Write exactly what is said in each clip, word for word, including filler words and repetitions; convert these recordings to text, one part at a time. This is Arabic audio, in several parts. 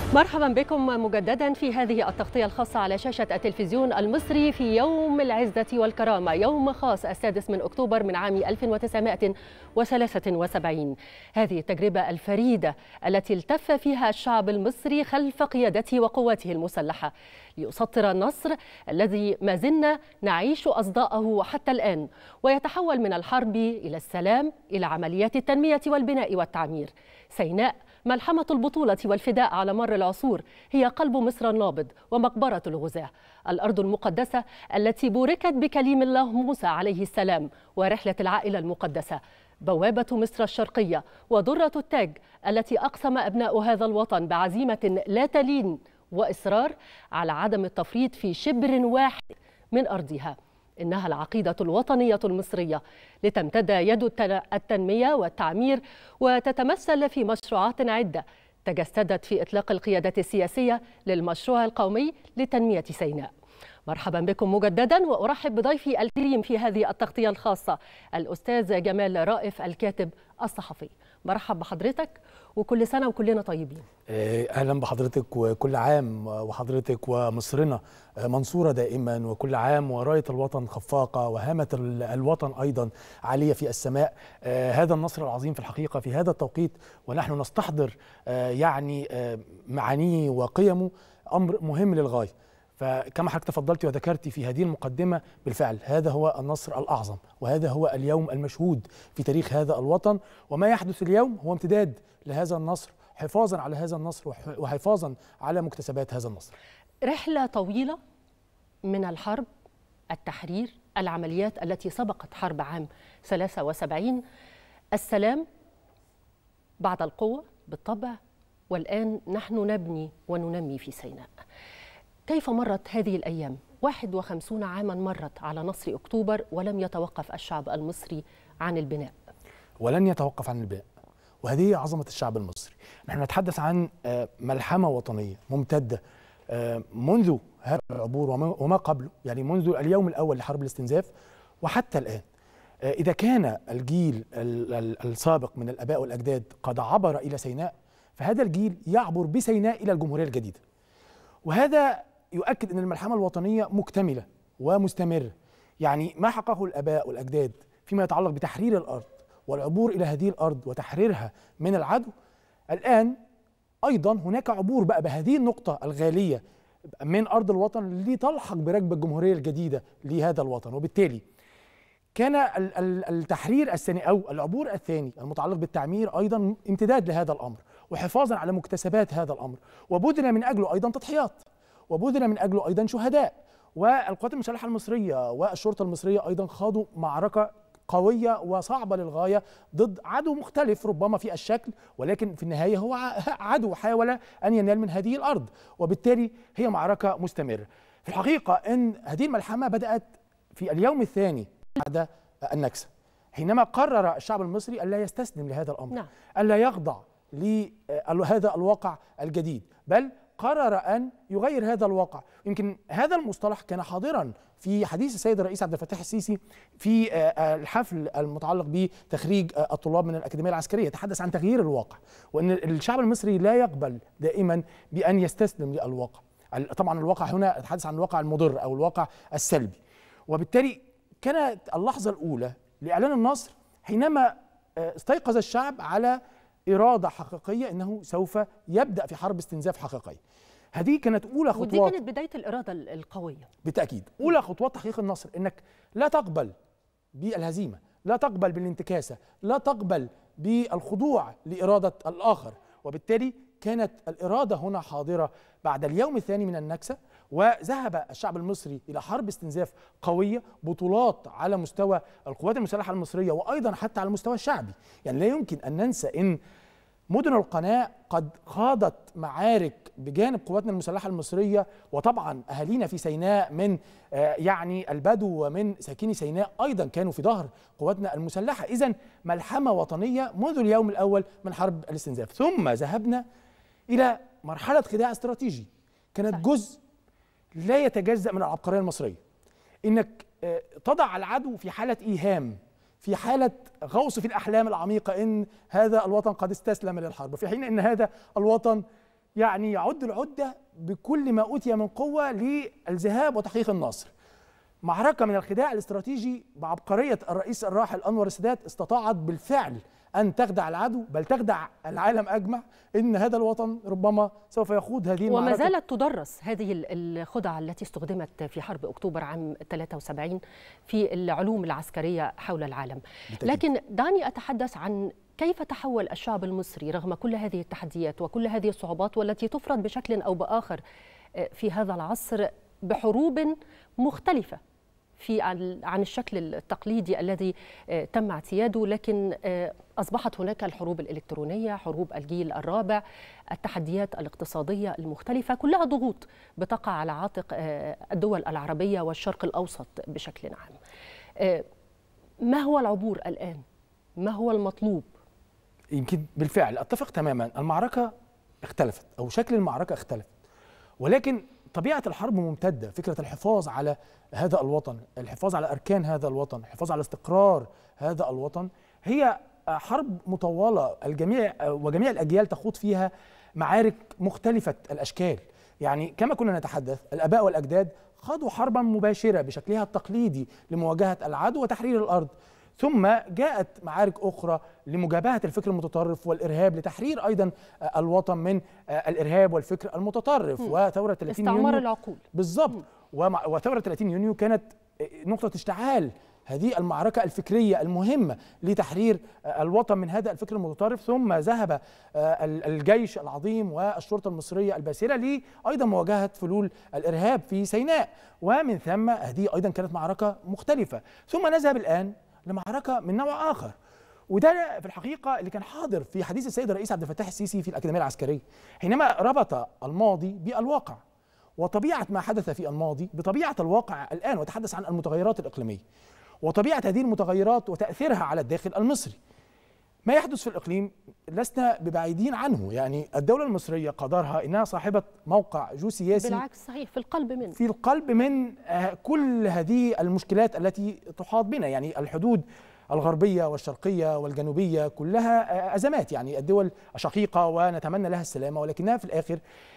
مرحبا بكم مجددا في هذه التغطية الخاصة على شاشة التلفزيون المصري في يوم العزة والكرامة، يوم خاص السادس من أكتوبر من عام ألف وتسعمائة وثلاثة وسبعين. هذه التجربة الفريدة التي التف فيها الشعب المصري خلف قيادته وقواته المسلحة ليسطر النصر الذي ما زلنا نعيش أصداءه حتى الآن، ويتحول من الحرب إلى السلام، إلى عمليات التنمية والبناء والتعمير. سيناء ملحمة البطولة والفداء على مر العصور، هي قلب مصر النابض ومقبرة الغزاة، الأرض المقدسة التي بوركت بكليم الله موسى عليه السلام ورحلة العائلة المقدسة، بوابة مصر الشرقية ودرة التاج التي أقسم أبناء هذا الوطن بعزيمة لا تلين وإصرار على عدم التفريط في شبر واحد من أرضها. إنها العقيدة الوطنية المصرية لتمتد يد التنمية والتعمير وتتمثل في مشروعات عدة تجسدت في إطلاق القيادة السياسية للمشروع القومي لتنمية سيناء. مرحبا بكم مجددا، وأرحب بضيفي الكريم في هذه التغطية الخاصة الأستاذ جمال رائف الكاتب الصحفي. مرحب بحضرتك وكل سنة وكلنا طيبين. أهلا بحضرتك، وكل عام وحضرتك ومصرنا منصورة دائما، وكل عام وراية الوطن خفاقة وهامة الوطن أيضا عالية في السماء. هذا النصر العظيم في الحقيقة في هذا التوقيت ونحن نستحضر يعني معانيه وقيمه أمر مهم للغاية. فكما حضرتك تفضلتي وذكرتي في هذه المقدمة، بالفعل هذا هو النصر الأعظم، وهذا هو اليوم المشهود في تاريخ هذا الوطن، وما يحدث اليوم هو امتداد لهذا النصر، حفاظا على هذا النصر وحفاظا على مكتسبات هذا النصر. رحلة طويلة من الحرب، التحرير، العمليات التي سبقت حرب عام ثلاثة وسبعين، السلام بعد القوة بالطبع، والآن نحن نبني وننمي في سيناء. كيف مرت هذه الأيام؟ واحد وخمسين عاما مرت على نصر أكتوبر ولم يتوقف الشعب المصري عن البناء. ولن يتوقف عن البناء، وهذه عظمة الشعب المصري. نحن نتحدث عن ملحمة وطنية ممتدة منذ هذا العبور وما قبله، يعني منذ اليوم الأول لحرب الاستنزاف وحتى الآن. إذا كان الجيل السابق من الآباء والأجداد قد عبر إلى سيناء، فهذا الجيل يعبر بسيناء إلى الجمهورية الجديدة، وهذا يؤكد أن الملحمة الوطنية مكتملة ومستمرة. يعني ما حققه الآباء والأجداد فيما يتعلق بتحرير الأرض والعبور إلى هذه الأرض وتحريرها من العدو، الآن أيضا هناك عبور بقى بهذه النقطة الغالية من أرض الوطن لتلحق بركب الجمهورية الجديدة لهذا الوطن. وبالتالي كان التحرير الثاني أو العبور الثاني المتعلق بالتعمير أيضا امتداد لهذا الأمر وحفاظا على مكتسبات هذا الأمر، وبذل من أجله أيضا تضحيات، وبذل من أجله أيضا شهداء. والقوات المسلحة المصرية والشرطة المصرية أيضا خاضوا معركة قوية وصعبة للغاية ضد عدو مختلف ربما في الشكل، ولكن في النهاية هو عدو حاول أن ينال من هذه الأرض، وبالتالي هي معركة مستمرة. في الحقيقة أن هذه الملحمة بدأت في اليوم الثاني بعد النكسة، حينما قرر الشعب المصري ألا يستسلم لهذا الأمر، نعم. ألا يخضع لهذا الواقع الجديد، بل قرر أن يغير هذا الواقع. يمكن هذا المصطلح كان حاضرا في حديث السيد الرئيس عبد الفتاح السيسي في الحفل المتعلق بتخريج الطلاب من الأكاديمية العسكرية، يتحدث عن تغيير الواقع، وأن الشعب المصري لا يقبل دائما بأن يستسلم للواقع. طبعا الواقع هنا يتحدث عن الواقع المضر أو الواقع السلبي. وبالتالي كانت اللحظة الأولى لإعلان النصر حينما استيقظ الشعب على إرادة حقيقية أنه سوف يبدأ في حرب استنزاف حقيقية. هذه كانت أولى خطوات، ودي كانت بداية الإرادة القوية بالتأكيد. أولى خطوات تحقيق النصر، أنك لا تقبل بالهزيمة، لا تقبل بالانتكاسة، لا تقبل بالخضوع لإرادة الآخر. وبالتالي كانت الإرادة هنا حاضرة بعد اليوم الثاني من النكسة، وذهب الشعب المصري إلى حرب استنزاف قوية، بطولات على مستوى القوات المسلحة المصرية وأيضا حتى على المستوى الشعبي. يعني لا يمكن أن ننسى أن مدن القناة قد خاضت معارك بجانب قواتنا المسلحة المصرية، وطبعا أهالينا في سيناء من يعني البدو ومن ساكني سيناء أيضا كانوا في ظهر قواتنا المسلحة. إذن ملحمة وطنية منذ اليوم الأول من حرب الاستنزاف. ثم ذهبنا إلى مرحلة خداع استراتيجي كانت جزء لا يتجزأ من العبقرية المصرية، إنك تضع العدو في حالة إيهام، في حالة غوص في الأحلام العميقة إن هذا الوطن قد استسلم للحرب، في حين إن هذا الوطن يعني يعد العدة بكل ما أوتي من قوة للذهاب وتحقيق النصر. معركة من الخداع الاستراتيجي بعبقرية الرئيس الراحل أنور السادات استطاعت بالفعل أن تخدع العدو، بل تخدع العالم أجمع، إن هذا الوطن ربما سوف يخوض هذه المعركة. وما زالت تدرس هذه الخدع التي استخدمت في حرب أكتوبر عام ثلاثة وسبعين في العلوم العسكرية حول العالم. بالتأكيد. لكن دعني أتحدث عن كيف تحول الشعب المصري رغم كل هذه التحديات وكل هذه الصعوبات والتي تفرض بشكل أو بآخر في هذا العصر بحروب مختلفة في عن الشكل التقليدي الذي تم اعتياده، لكن أصبحت هناك الحروب الإلكترونية، حروب الجيل الرابع، التحديات الاقتصادية المختلفة، كلها ضغوط بتقع على عاتق الدول العربية والشرق الأوسط بشكل عام. ما هو العبور الآن؟ ما هو المطلوب؟ يمكن بالفعل أتفق تماما، المعركة اختلفت أو شكل المعركة اختلف، ولكن طبيعة الحرب ممتدة. فكرة الحفاظ على هذا الوطن، الحفاظ على أركان هذا الوطن، الحفاظ على استقرار هذا الوطن، هي حرب مطولة الجميع وجميع الأجيال تخوض فيها معارك مختلفة الأشكال. يعني كما كنا نتحدث، الآباء والأجداد خاضوا حربا مباشرة بشكلها التقليدي لمواجهة العدو وتحرير الأرض، ثم جاءت معارك أخرى لمجابهة الفكر المتطرف والإرهاب، لتحرير أيضا الوطن من الإرهاب والفكر المتطرف. م. وثورة ثلاثين يونيو استعمار العقول بالضبط، وثورة ثلاثين يونيو كانت نقطة اشتعال هذه المعركة الفكرية المهمة لتحرير الوطن من هذا الفكر المتطرف. ثم ذهب الجيش العظيم والشرطة المصرية الباسلة لأيضا مواجهة فلول الإرهاب في سيناء، ومن ثم هذه أيضا كانت معركة مختلفة. ثم نذهب الآن لمعركة من نوع آخر، وده في الحقيقة اللي كان حاضر في حديث السيد الرئيس عبد الفتاح السيسي في الأكاديمية العسكرية، حينما ربط الماضي بالواقع وطبيعة ما حدث في الماضي بطبيعة الواقع الآن، وتحدث عن المتغيرات الإقليمية وطبيعة هذه المتغيرات وتأثيرها على الداخل المصري. ما يحدث في الإقليم لسنا ببعيدين عنه، يعني الدولة المصرية قدرها إنها صاحبة موقع جيوسياسي، بالعكس صحيح، في القلب من في القلب من كل هذه المشكلات التي تحاط بنا. يعني الحدود الغربية والشرقية والجنوبية كلها أزمات، يعني الدول شقيقة ونتمنى لها السلامة، ولكنها في الآخر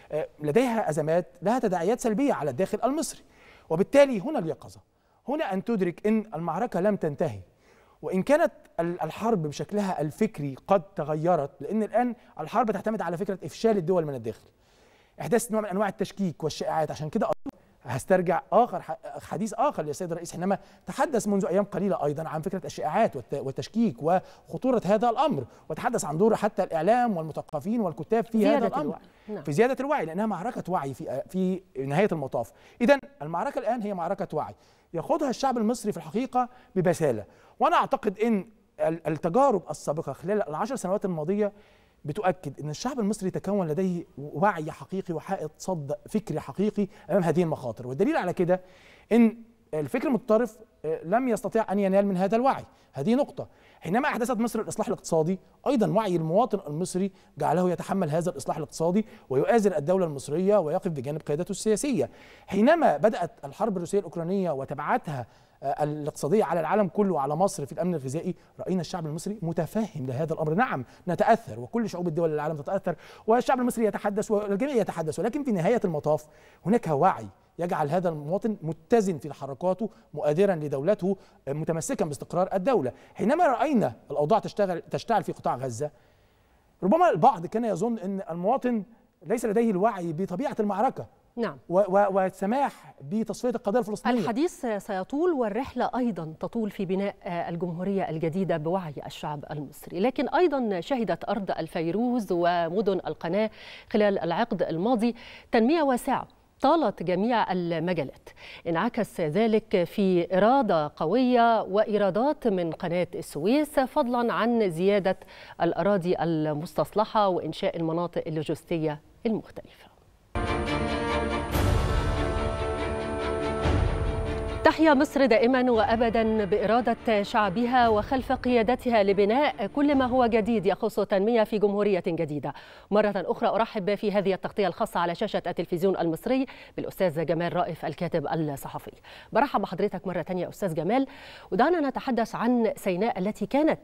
لديها أزمات لها تداعيات سلبية على الداخل المصري. وبالتالي هنا اليقظة، هنا أن تدرك أن المعركة لم تنتهي، وإن كانت الحرب بشكلها الفكري قد تغيرت، لأن الآن الحرب تعتمد على فكرة إفشال الدول من الداخل، إحداث نوع من أنواع التشكيك والشائعات. عشان كده هسترجع آخر حديث آخر للسيد الرئيس حينما تحدث منذ أيام قليلة أيضا عن فكرة الشائعات والتشكيك وخطورة هذا الأمر، وتحدث عن دور حتى الإعلام والمثقفين والكتاب في هذا الأمر، نعم. في زيادة الوعي، لأنها معركة وعي في في نهاية المطاف. إذن المعركة الآن هي معركة وعي يخوضها الشعب المصري في الحقيقة ببسالة، وأنا أعتقد أن التجارب السابقة خلال العشر سنوات الماضية بتؤكد أن الشعب المصري تكون لديه وعي حقيقي وحائط صد فكري حقيقي أمام هذه المخاطر. والدليل على كده أن الفكر المتطرف لم يستطيع أن ينال من هذا الوعي. هذه نقطة. حينما أحدثت مصر الإصلاح الاقتصادي، أيضا وعي المواطن المصري جعله يتحمل هذا الإصلاح الاقتصادي ويؤازر الدولة المصرية ويقف بجانب قيادته السياسية. حينما بدأت الحرب الروسية الأوكرانية وتبعاتها الاقتصادية على العالم كله وعلى مصر في الأمن الغذائي، رأينا الشعب المصري متفهم لهذا الأمر. نعم نتأثر، وكل شعوب الدول العالم تتأثر، والشعب المصري يتحدث والجميع يتحدث، ولكن في نهاية المطاف هناك وعي يجعل هذا المواطن متزن في تحركاته، مؤازرا لدولته، متمسكا باستقرار الدولة. حينما رأينا الأوضاع تشتغل تشتعل في قطاع غزة، ربما البعض كان يظن أن المواطن ليس لديه الوعي بطبيعة المعركة، نعم، والسماح بتصفية القضية الفلسطينية. الحديث سيطول والرحلة أيضا تطول في بناء الجمهورية الجديدة بوعي الشعب المصري، لكن أيضا شهدت أرض الفيروز ومدن القناة خلال العقد الماضي تنمية واسعة طالت جميع المجالات، انعكس ذلك في إرادة قوية وإيرادات من قناة السويس، فضلا عن زيادة الأراضي المستصلحة وإنشاء المناطق اللوجستية المختلفة. تحيا مصر دائما وابدا باراده شعبها وخلف قيادتها لبناء كل ما هو جديد يخص التنميه في جمهوريه جديده. مره اخرى ارحب في هذه التغطيه الخاصه على شاشه التلفزيون المصري بالاستاذ جمال رائف الكاتب الصحفي. برحب بحضرتك مره ثانيه استاذ جمال، ودعنا نتحدث عن سيناء التي كانت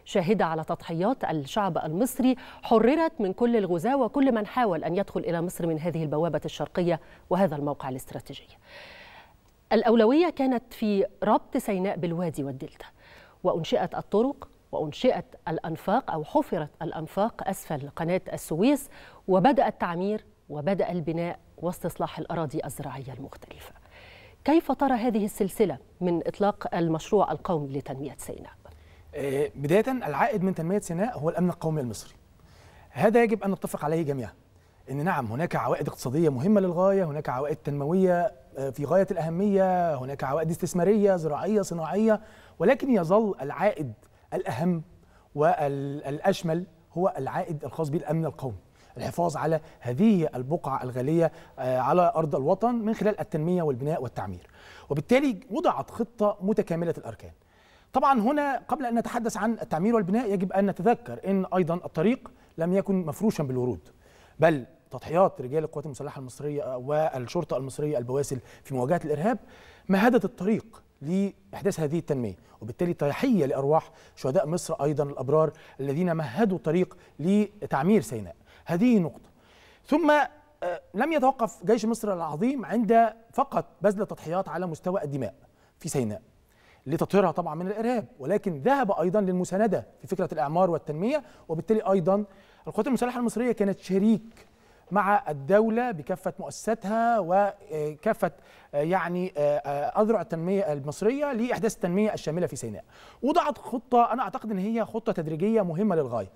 شاهدة على تضحيات الشعب المصري، حررت من كل الغزاة وكل من حاول أن يدخل إلى مصر من هذه البوابة الشرقية وهذا الموقع الاستراتيجي. الأولوية كانت في ربط سيناء بالوادي والدلتا، وأنشئت الطرق وأنشئت الأنفاق أو حفرت الأنفاق أسفل قناة السويس، وبدأ التعمير وبدأ البناء واستصلاح الأراضي الزراعية المختلفة. كيف ترى هذه السلسلة من إطلاق المشروع القومي لتنمية سيناء؟ بداية، العائد من تنمية سيناء هو الأمن القومي المصري. هذا يجب أن نتفق عليه جميعا، إن نعم هناك عوائد اقتصادية مهمة للغاية، هناك عوائد تنموية في غاية الأهمية، هناك عوائد استثمارية زراعية صناعية، ولكن يظل العائد الأهم والأشمل هو العائد الخاص بالأمن القومي، الحفاظ على هذه البقعة الغالية على أرض الوطن من خلال التنمية والبناء والتعمير. وبالتالي وضعت خطة متكاملة الأركان. طبعا هنا قبل أن نتحدث عن التعمير والبناء يجب أن نتذكر أن أيضا الطريق لم يكن مفروشا بالورود، بل تضحيات رجال القوات المسلحة المصرية والشرطة المصرية البواسل في مواجهة الإرهاب مهدت الطريق لإحداث هذه التنمية، وبالتالي تحية لأرواح شهداء مصر أيضا الأبرار الذين مهدوا الطريق لتعمير سيناء. هذه نقطة. ثم لم يتوقف جيش مصر العظيم عند فقط بذل تضحيات على مستوى الدماء في سيناء لتطهيرها طبعا من الإرهاب، ولكن ذهب أيضا للمساندة في فكرة الإعمار والتنمية. وبالتالي أيضا القوات المسلحة المصرية كانت شريك مع الدولة بكافة مؤسساتها وكافة يعني أذرع التنمية المصرية لإحداث التنمية الشاملة في سيناء. وضعت خطة أنا أعتقد أن هي خطة تدريجية مهمة للغاية،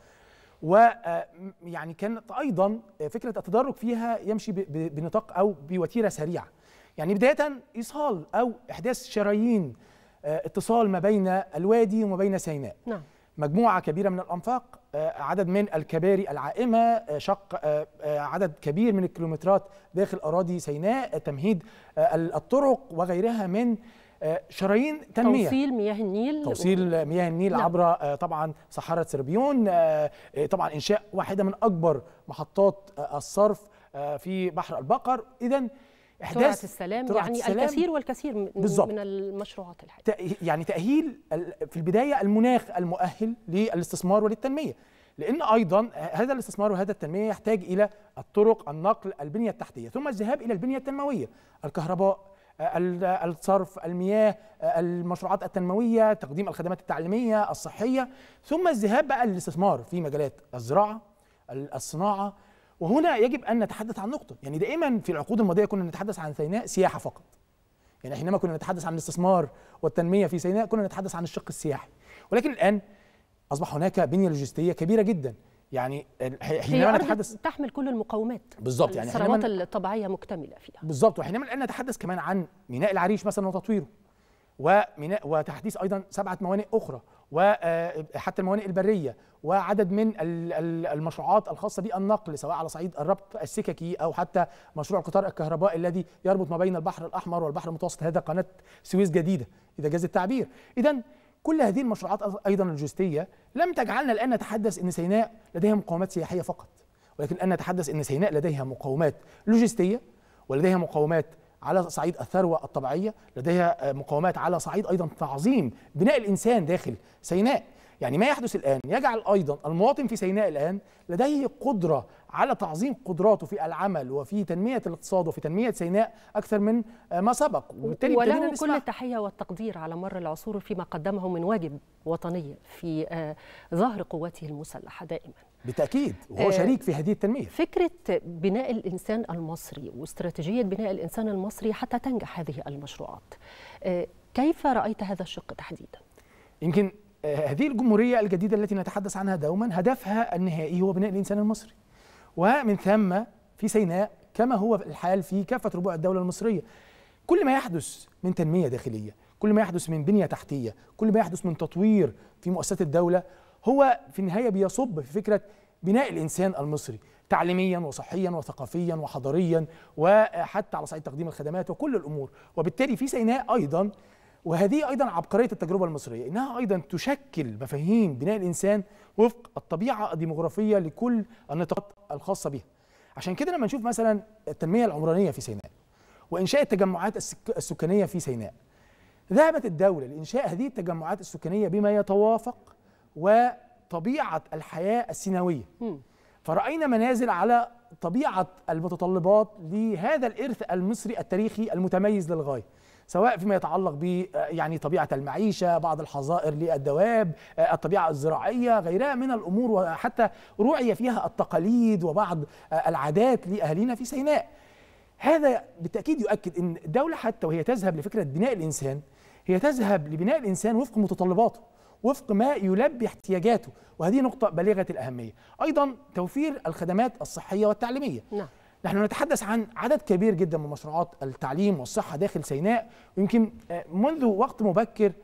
ويعني كانت أيضا فكرة التدرج فيها يمشي بنطاق أو بوتيرة سريعة. يعني بداية إيصال أو إحداث شرايين اتصال ما بين الوادي وما بين سيناء. نعم. مجموعة كبيرة من الأنفاق، عدد من الكباري العائمة، شق عدد كبير من الكيلومترات داخل أراضي سيناء، تمهيد الطرق وغيرها من شرايين تنمية. توصيل مياه النيل توصيل مياه النيل نعم. عبر طبعا صحارة سربيون، طبعا إنشاء واحدة من أكبر محطات الصرف في بحر البقر. إذن ترعة السلام، يعني السلام الكثير والكثير من, من المشروعات الحقيقية. يعني تأهيل في البداية المناخ المؤهل للاستثمار وللتنمية، لأن أيضا هذا الاستثمار وهذا التنمية يحتاج إلى الطرق، النقل، البنية التحتية، ثم الذهاب إلى البنية التنموية، الكهرباء، الصرف، المياه، المشروعات التنموية، تقديم الخدمات التعليمية الصحية، ثم الذهاب بقى للاستثمار في مجالات الزراعة، الصناعة. وهنا يجب أن نتحدث عن نقطة، يعني دائما في العقود الماضية كنا نتحدث عن سيناء سياحة فقط. يعني حينما كنا نتحدث عن الاستثمار والتنمية في سيناء كنا نتحدث عن الشق السياحي، ولكن الآن أصبح هناك بنية لوجستية كبيرة جدا. يعني حينما نتحدث تحمل كل المقومات بالضبط، يعني الثروات الطبيعية مكتملة فيها بالضبط. وحينما الآن نتحدث كمان عن ميناء العريش مثلا وتطويره، وميناء وتحديث أيضا سبعة موانئ أخرى، وحتى الموانئ البرية، وعدد من المشروعات الخاصة بالنقل سواء على صعيد الربط السككي أو حتى مشروع القطار الكهربائي الذي يربط ما بين البحر الأحمر والبحر المتوسط، هذا قناة سويس جديدة إذا جاز التعبير. إذن كل هذه المشروعات أيضا اللوجستية لم تجعلنا الآن نتحدث أن سيناء لديها مقومات سياحية فقط، ولكن الآن نتحدث أن سيناء لديها مقومات لوجستية، ولديها مقومات على صعيد الثروة الطبيعية، لديها مقومات على صعيد أيضا تعظيم بناء الإنسان داخل سيناء. يعني ما يحدث الآن يجعل أيضا المواطن في سيناء الآن لديه قدرة على تعظيم قدراته في العمل وفي تنمية الاقتصاد وفي تنمية سيناء أكثر من ما سبق. وبالتالي وله كل التحية والتقدير على مر العصور فيما قدمه من واجب وطني في ظهر قوته المسلحة دائما. بالتأكيد، وهو شريك في هذه التنمية. فكرة بناء الإنسان المصري واستراتيجية بناء الإنسان المصري حتى تنجح هذه المشروعات، كيف رأيت هذا الشق تحديدا؟ يمكن هذه الجمهورية الجديدة التي نتحدث عنها دوما هدفها النهائي هو بناء الإنسان المصري، ومن ثم في سيناء كما هو الحال في كافة ربوع الدولة المصرية كل ما يحدث من تنمية داخلية، كل ما يحدث من بنية تحتية، كل ما يحدث من تطوير في مؤسسات الدولة هو في النهاية بيصب في فكرة بناء الإنسان المصري تعليميا وصحيا وثقافيا وحضاريا وحتى على صعيد تقديم الخدمات وكل الأمور. وبالتالي في سيناء أيضا، وهذه أيضا عبقرية التجربة المصرية، إنها أيضا تشكل مفاهيم بناء الإنسان وفق الطبيعة الديموغرافية لكل النطاقات الخاصة بها. عشان كده لما نشوف مثلا التنمية العمرانية في سيناء وإنشاء التجمعات السكانية في سيناء، ذهبت الدولة لإنشاء هذه التجمعات السكانية بما يتوافق و طبيعة الحياة السيناوية. فرأينا منازل على طبيعة المتطلبات لهذا الإرث المصري التاريخي المتميز للغاية، سواء فيما يتعلق ب يعني طبيعة المعيشة، بعض الحظائر للدواب، الطبيعة الزراعية، غيرها من الأمور، وحتى رعي فيها التقاليد وبعض العادات لأهالينا في سيناء. هذا بالتأكيد يؤكد أن الدولة حتى وهي تذهب لفكرة بناء الإنسان هي تذهب لبناء الإنسان وفق متطلباته، وفق ما يلبي احتياجاته، وهذه نقطة بالغة الأهمية. أيضا توفير الخدمات الصحية والتعليمية. نعم. نحن نتحدث عن عدد كبير جدا من مشروعات التعليم والصحة داخل سيناء، ويمكن منذ وقت مبكر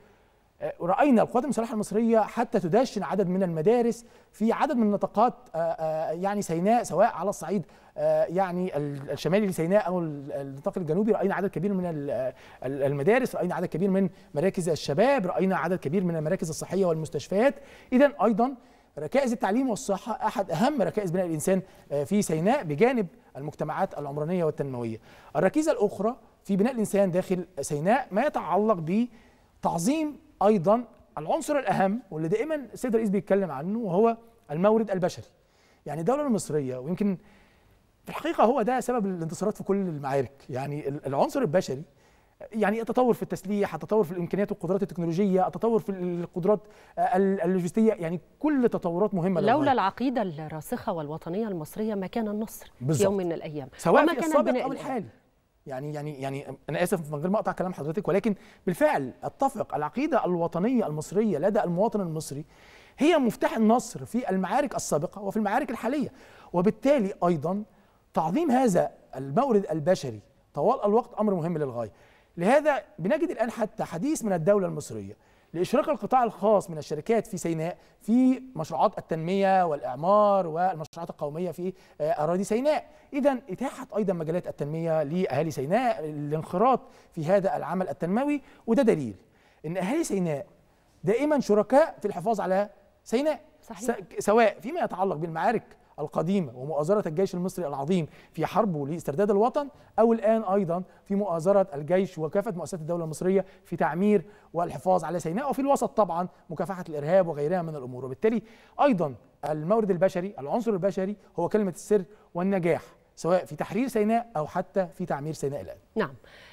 رأينا القوات المسلحة المصرية حتى تدشن عدد من المدارس في عدد من نطاقات يعني سيناء، سواء على الصعيد يعني الشمالي لسيناء أو النطاق الجنوبي. رأينا عدد كبير من المدارس، رأينا عدد كبير من مراكز الشباب، رأينا عدد كبير من المراكز الصحية والمستشفيات. إذن أيضا ركائز التعليم والصحة أحد أهم ركائز بناء الإنسان في سيناء بجانب المجتمعات العمرانية والتنموية. الركيزة الأخرى في بناء الإنسان داخل سيناء ما يتعلق بتعظيم أيضا العنصر الأهم واللي دائما السيد الرئيس بيتكلم عنه، وهو المورد البشري. يعني الدولة المصرية، ويمكن في الحقيقة هو ده سبب الانتصارات في كل المعارك، يعني العنصر البشري، يعني التطور في التسليح، التطور في الامكانيات والقدرات التكنولوجيه، التطور في القدرات اللوجستيه، يعني كل تطورات مهمه. لولا العقيده الراسخه والوطنيه المصريه ما كان النصر في يوم من الايام، سواء في السابق او الحالي. يعني يعني يعني انا اسف من غير ما اقطع كلام حضرتك، ولكن بالفعل اتفق، العقيده الوطنيه المصريه لدى المواطن المصري هي مفتاح النصر في المعارك السابقه وفي المعارك الحاليه، وبالتالي ايضا تعظيم هذا المورد البشري طوال الوقت امر مهم للغايه. لهذا بنجد الآن حتى حديث من الدولة المصرية لإشراك القطاع الخاص من الشركات في سيناء في مشروعات التنمية والإعمار والمشروعات القومية في أراضي سيناء. إذن إتاحت أيضا مجالات التنمية لأهالي سيناء، الانخراط في هذا العمل التنموي، وده دليل إن أهالي سيناء دائما شركاء في الحفاظ على سيناء. صحيح. سواء فيما يتعلق بالمعارك القديمة ومؤازرة الجيش المصري العظيم في حربه لاسترداد الوطن، أو الآن أيضا في مؤازرة الجيش وكافة مؤسسات الدولة المصرية في تعمير والحفاظ على سيناء، وفي الوسط طبعا مكافحة الإرهاب وغيرها من الأمور. وبالتالي أيضا المورد البشري، العنصر البشري هو كلمة السر والنجاح، سواء في تحرير سيناء أو حتى في تعمير سيناء الآن. نعم.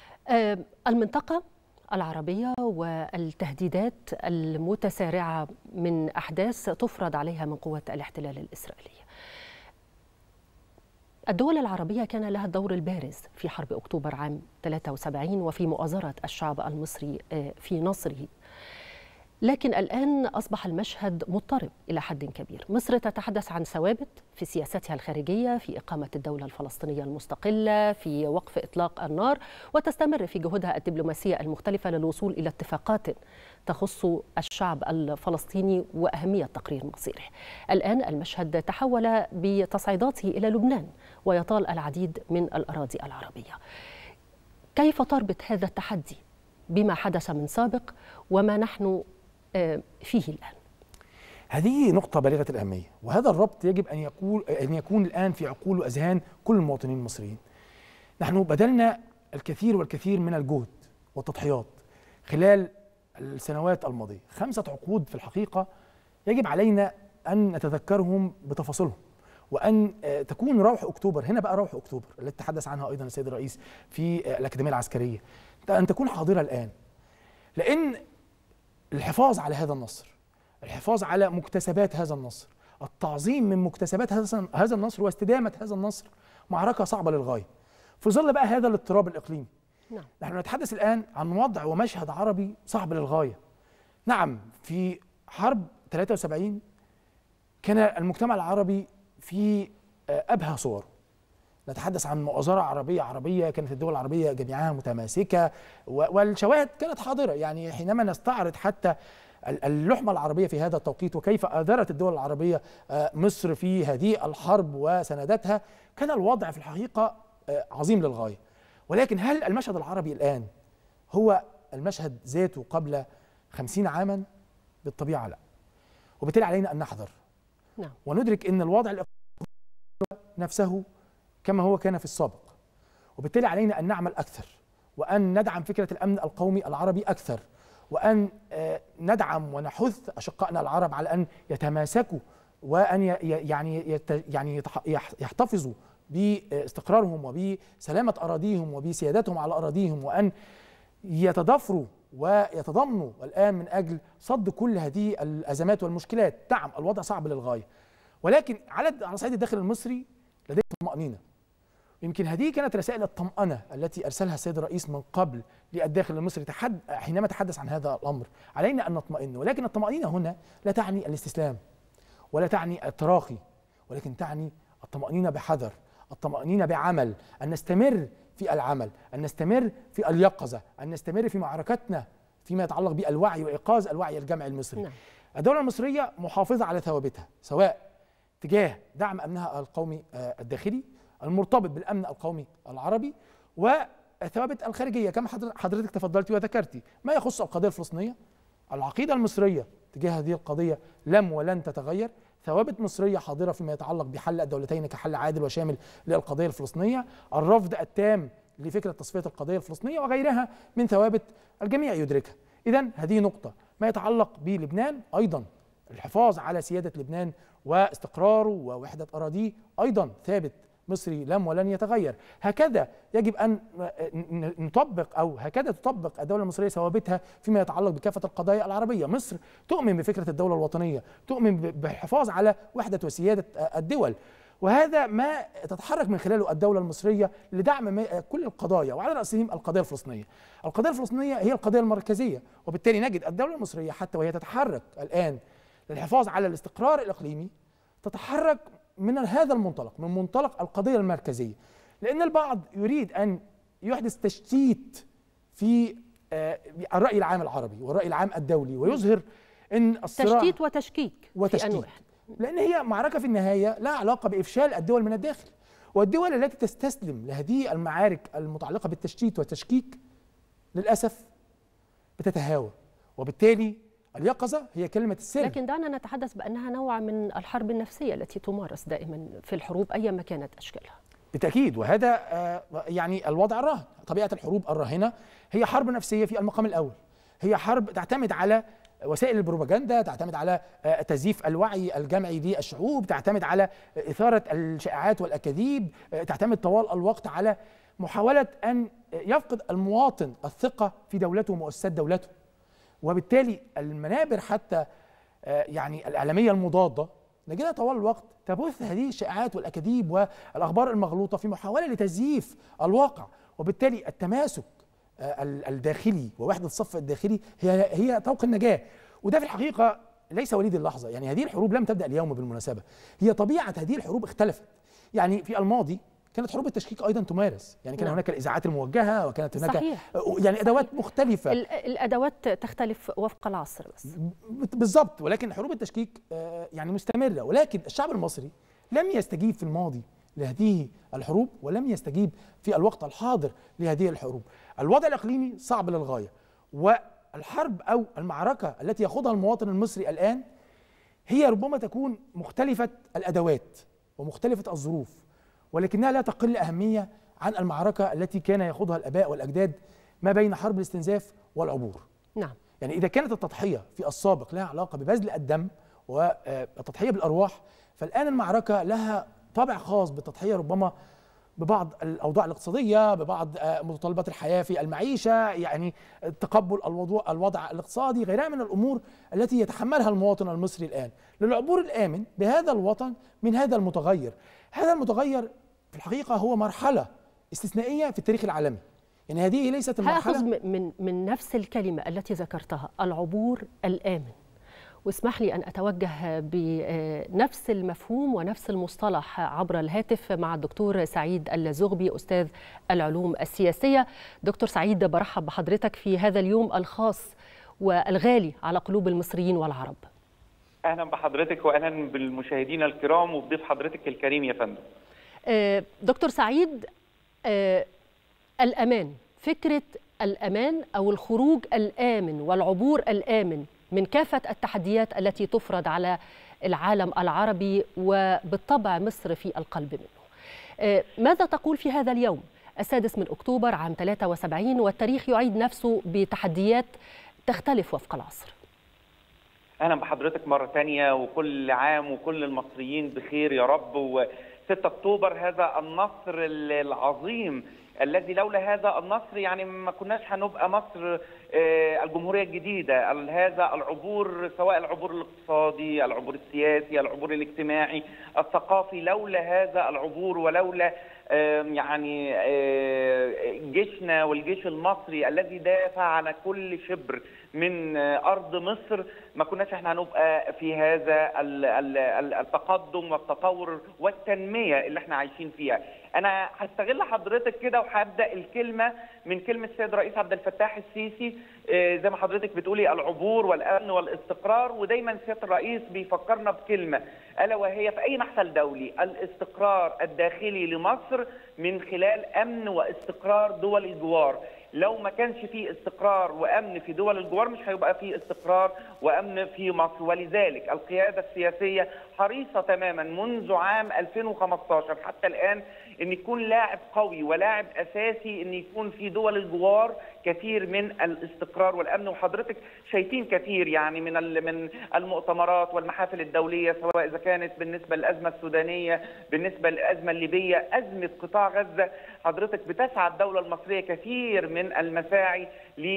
آه المنطقة العربية والتهديدات المتسارعة من أحداث تفرض عليها من قوة الاحتلال الإسرائيلي. الدول العربية كان لها الدور البارز في حرب أكتوبر عام ثلاثة وسبعين وفي مؤازرة الشعب المصري في نصره، لكن الآن أصبح المشهد مضطرب إلى حد كبير. مصر تتحدث عن ثوابت في سياستها الخارجية، في إقامة الدولة الفلسطينية المستقلة، في وقف إطلاق النار، وتستمر في جهودها الدبلوماسية المختلفة للوصول إلى اتفاقات تخص الشعب الفلسطيني وأهمية تقرير مصيره. الآن المشهد تحول بتصعيداته إلى لبنان ويطال العديد من الأراضي العربية. كيف تربط هذا التحدي بما حدث من سابق وما نحن فيه الآن؟ هذه نقطة بالغة الأهمية، وهذا الربط يجب أن يكون أن يكون الآن في عقول وأذهان كل المواطنين المصريين. نحن بذلنا الكثير والكثير من الجهد والتضحيات خلال السنوات الماضية، خمسة عقود في الحقيقة يجب علينا أن نتذكرهم بتفاصيلهم، وأن تكون روح أكتوبر، هنا بقى روح أكتوبر التي تحدث عنها أيضا السيد الرئيس في الأكاديمية العسكرية، أن تكون حاضرة الآن، لأن الحفاظ على هذا النصر، الحفاظ على مكتسبات هذا النصر، التعظيم من مكتسبات هذا النصر واستدامة هذا النصر معركة صعبة للغاية في ظل بقى هذا الاضطراب الإقليمي. نعم. نحن نتحدث الآن عن وضع ومشهد عربي صعب للغاية. نعم، في حرب ثلاثة وسبعين كان المجتمع العربي في أبهى صوره. نتحدث عن مؤازرة عربية عربية، كانت الدول العربية جميعها متماسكة والشواهد كانت حاضرة. يعني حينما نستعرض حتى اللحمة العربية في هذا التوقيت وكيف آذرت الدول العربية مصر في هذه الحرب وسندتها، كان الوضع في الحقيقة عظيم للغاية. ولكن هل المشهد العربي الآن هو المشهد ذاته قبل خمسين عاما؟ بالطبيعة لا. وبالتالي علينا أن نحذر. نعم. وندرك أن الوضع نفسه كما هو كان في السابق، وبالتالي علينا أن نعمل أكثر وأن ندعم فكرة الأمن القومي العربي أكثر، وأن ندعم ونحث أشقائنا العرب على أن يتماسكوا وأن يعني يعني يحتفظوا باستقرارهم وبسلامة أراضيهم وبسيادتهم على أراضيهم، وأن يتضافروا ويتضامنوا الآن من أجل صد كل هذه الأزمات والمشكلات. نعم الوضع صعب للغاية، ولكن على على صعيد الداخل المصري لديه طمأنينة. يمكن هذه كانت رسائل الطمأنة التي أرسلها السيد الرئيس من قبل للداخل المصري تحد حينما تحدث عن هذا الأمر. علينا أن نطمئن، ولكن الطمأنينة هنا لا تعني الاستسلام ولا تعني التراخي، ولكن تعني الطمأنينة بحذر، الطمأنينة بعمل، أن نستمر في العمل، أن نستمر في اليقظة، أن نستمر في معركتنا فيما يتعلق بالوعي وإيقاظ الوعي الجمعي المصري. نعم. الدولة المصرية محافظة على ثوابتها، سواء تجاه دعم أمنها القومي الداخلي المرتبط بالأمن القومي العربي، والثوابت الخارجية كما حضرتك تفضلتي وذكرتي. ما يخص القضية الفلسطينية، العقيدة المصرية تجاه هذه القضية لم ولن تتغير، ثوابت مصرية حاضرة فيما يتعلق بحل الدولتين كحل عادل وشامل للقضية الفلسطينية، الرفض التام لفكرة تصفية القضية الفلسطينية وغيرها من ثوابت الجميع يدركها. إذن هذه نقطة. ما يتعلق بلبنان أيضا الحفاظ على سيادة لبنان واستقراره ووحدة أراضيه أيضا ثابت مصري لم ولن يتغير. هكذا يجب أن نطبق أو هكذا تطبق الدولة المصرية ثوابتها فيما يتعلق بكافة القضايا العربية. مصر تؤمن بفكرة الدولة الوطنية، تؤمن بالحفاظ على وحدة وسيادة الدول، وهذا ما تتحرك من خلاله الدولة المصرية لدعم كل القضايا، وعلى رأسهم القضية الفلسطينية. القضية الفلسطينية هي القضية المركزية، وبالتالي نجد الدولة المصرية حتى وهي تتحرك الآن للحفاظ على الاستقرار الإقليمي تتحرك من هذا المنطلق، من منطلق القضية المركزية، لأن البعض يريد أن يحدث تشتيت في الرأي العام العربي والرأي العام الدولي، ويظهر أن الصراع تشتيت وتشكيك وتشكيك في أنواع. لأن هي معركة في النهاية لا علاقة بإفشال الدول من الداخل، والدول التي تستسلم لهذه المعارك المتعلقة بالتشتيت والتشكيك للأسف بتتهاوى، وبالتالي اليقظة هي كلمة السر. لكن دعنا نتحدث بأنها نوع من الحرب النفسية التي تمارس دائما في الحروب أيما كانت أشكالها. بالتأكيد، وهذا يعني الوضع الراهن. طبيعة الحروب الراهنة هي حرب نفسية في المقام الأول، هي حرب تعتمد على وسائل البروباغندا، تعتمد على تزييف الوعي الجمعي للشعوب، تعتمد على إثارة الشائعات والأكاذيب، تعتمد طوال الوقت على محاولة أن يفقد المواطن الثقة في دولته ومؤسسات دولته. وبالتالي المنابر حتى يعني الإعلامية المضادة نجدها طوال الوقت تبث هذه الشائعات والأكاذيب والأخبار المغلوطة في محاولة لتزييف الواقع، وبالتالي التماسك الداخلي ووحدة الصف الداخلي هي هي طوق النجاة. وده في الحقيقة ليس وليد اللحظة، يعني هذه الحروب لم تبدأ اليوم بالمناسبة، هي طبيعة هذه الحروب اختلفت. يعني في الماضي كانت حروب التشكيك ايضا تمارس، يعني كان هناك الاذاعات الموجهه، وكانت هناك صحيح. يعني ادوات مختلفه. الادوات تختلف وفق العصر بس بالضبط، ولكن حروب التشكيك يعني مستمره، ولكن الشعب المصري لم يستجيب في الماضي لهذه الحروب ولم يستجيب في الوقت الحاضر لهذه الحروب. الوضع الاقليمي صعب للغايه، والحرب او المعركه التي يخوضها المواطن المصري الان هي ربما تكون مختلفه الادوات ومختلفه الظروف، ولكنها لا تقل أهمية عن المعركة التي كان يخوضها الآباء والأجداد ما بين حرب الاستنزاف والعبور. نعم. يعني إذا كانت التضحية في السابق لها علاقة ببذل الدم والتضحية بالأرواح، فالآن المعركة لها طابع خاص بالتضحية ربما ببعض الأوضاع الاقتصادية، ببعض متطلبات الحياة في المعيشة، يعني تقبل الوضع, الوضع الاقتصادي، غيرها من الأمور التي يتحملها المواطن المصري الآن للعبور الآمن بهذا الوطن من هذا المتغير. هذا المتغير في الحقيقة هو مرحلة استثنائية في التاريخ العالمي، يعني هذه ليست المرحلة. هأخذ من من نفس الكلمة التي ذكرتها، العبور الآمن، واسمح لي أن أتوجه بنفس المفهوم ونفس المصطلح عبر الهاتف مع الدكتور سعيد اللزغبي أستاذ العلوم السياسية. دكتور سعيد، برحب بحضرتك في هذا اليوم الخاص والغالي على قلوب المصريين والعرب. أهلا بحضرتك وأهلا بالمشاهدين الكرام وبضيف حضرتك الكريم يا فندم. دكتور سعيد، الأمان، فكرة الأمان أو الخروج الآمن والعبور الآمن من كافة التحديات التي تفرض على العالم العربي وبالطبع مصر في القلب منه. ماذا تقول في هذا اليوم السادس من أكتوبر عام ثلاثة وسبعين، والتاريخ يعيد نفسه بتحديات تختلف وفق العصر. أهلا بحضرتك مرة تانية، وكل عام وكل المصريين بخير يا رب. وستة أكتوبر هذا النصر العظيم الذي لولا هذا النصر يعني ما كناش هنبقى مصر الجمهورية الجديدة. هذا العبور، سواء العبور الاقتصادي، العبور السياسي، العبور الاجتماعي، الثقافي، لولا هذا العبور ولولا يعني جيشنا والجيش المصري الذي دافع على كل شبر من أرض مصر ما كناش احنا هنبقى في هذا التقدم والتطور والتنمية اللي احنا عايشين فيها. أنا هستغل حضرتك كده وهبدأ الكلمة من كلمة السيد الرئيس عبد الفتاح السيسي، زي ما حضرتك بتقولي العبور والأمن والاستقرار، ودايما سيادة الرئيس بيفكرنا بكلمة ألا وهي في أي محفل دولي: الاستقرار الداخلي لمصر من خلال أمن واستقرار دول الجوار. لو ما كانش فيه استقرار وأمن في دول الجوار مش هيبقى فيه استقرار وأمن في مصر. ولذلك القيادة السياسية حريصة تماما منذ عام ألفين وخمسطاشر حتى الآن أن يكون لاعب قوي ولاعب أساسي، أن يكون في دول الجوار كثير من الاستقرار والأمن. وحضرتك شايفين كثير يعني من من المؤتمرات والمحافل الدولية، سواء إذا كانت بالنسبة للأزمة السودانية، بالنسبة للأزمة الليبية، أزمة قطاع غزة. حضرتك بتسعى الدولة المصرية كثير من المساعي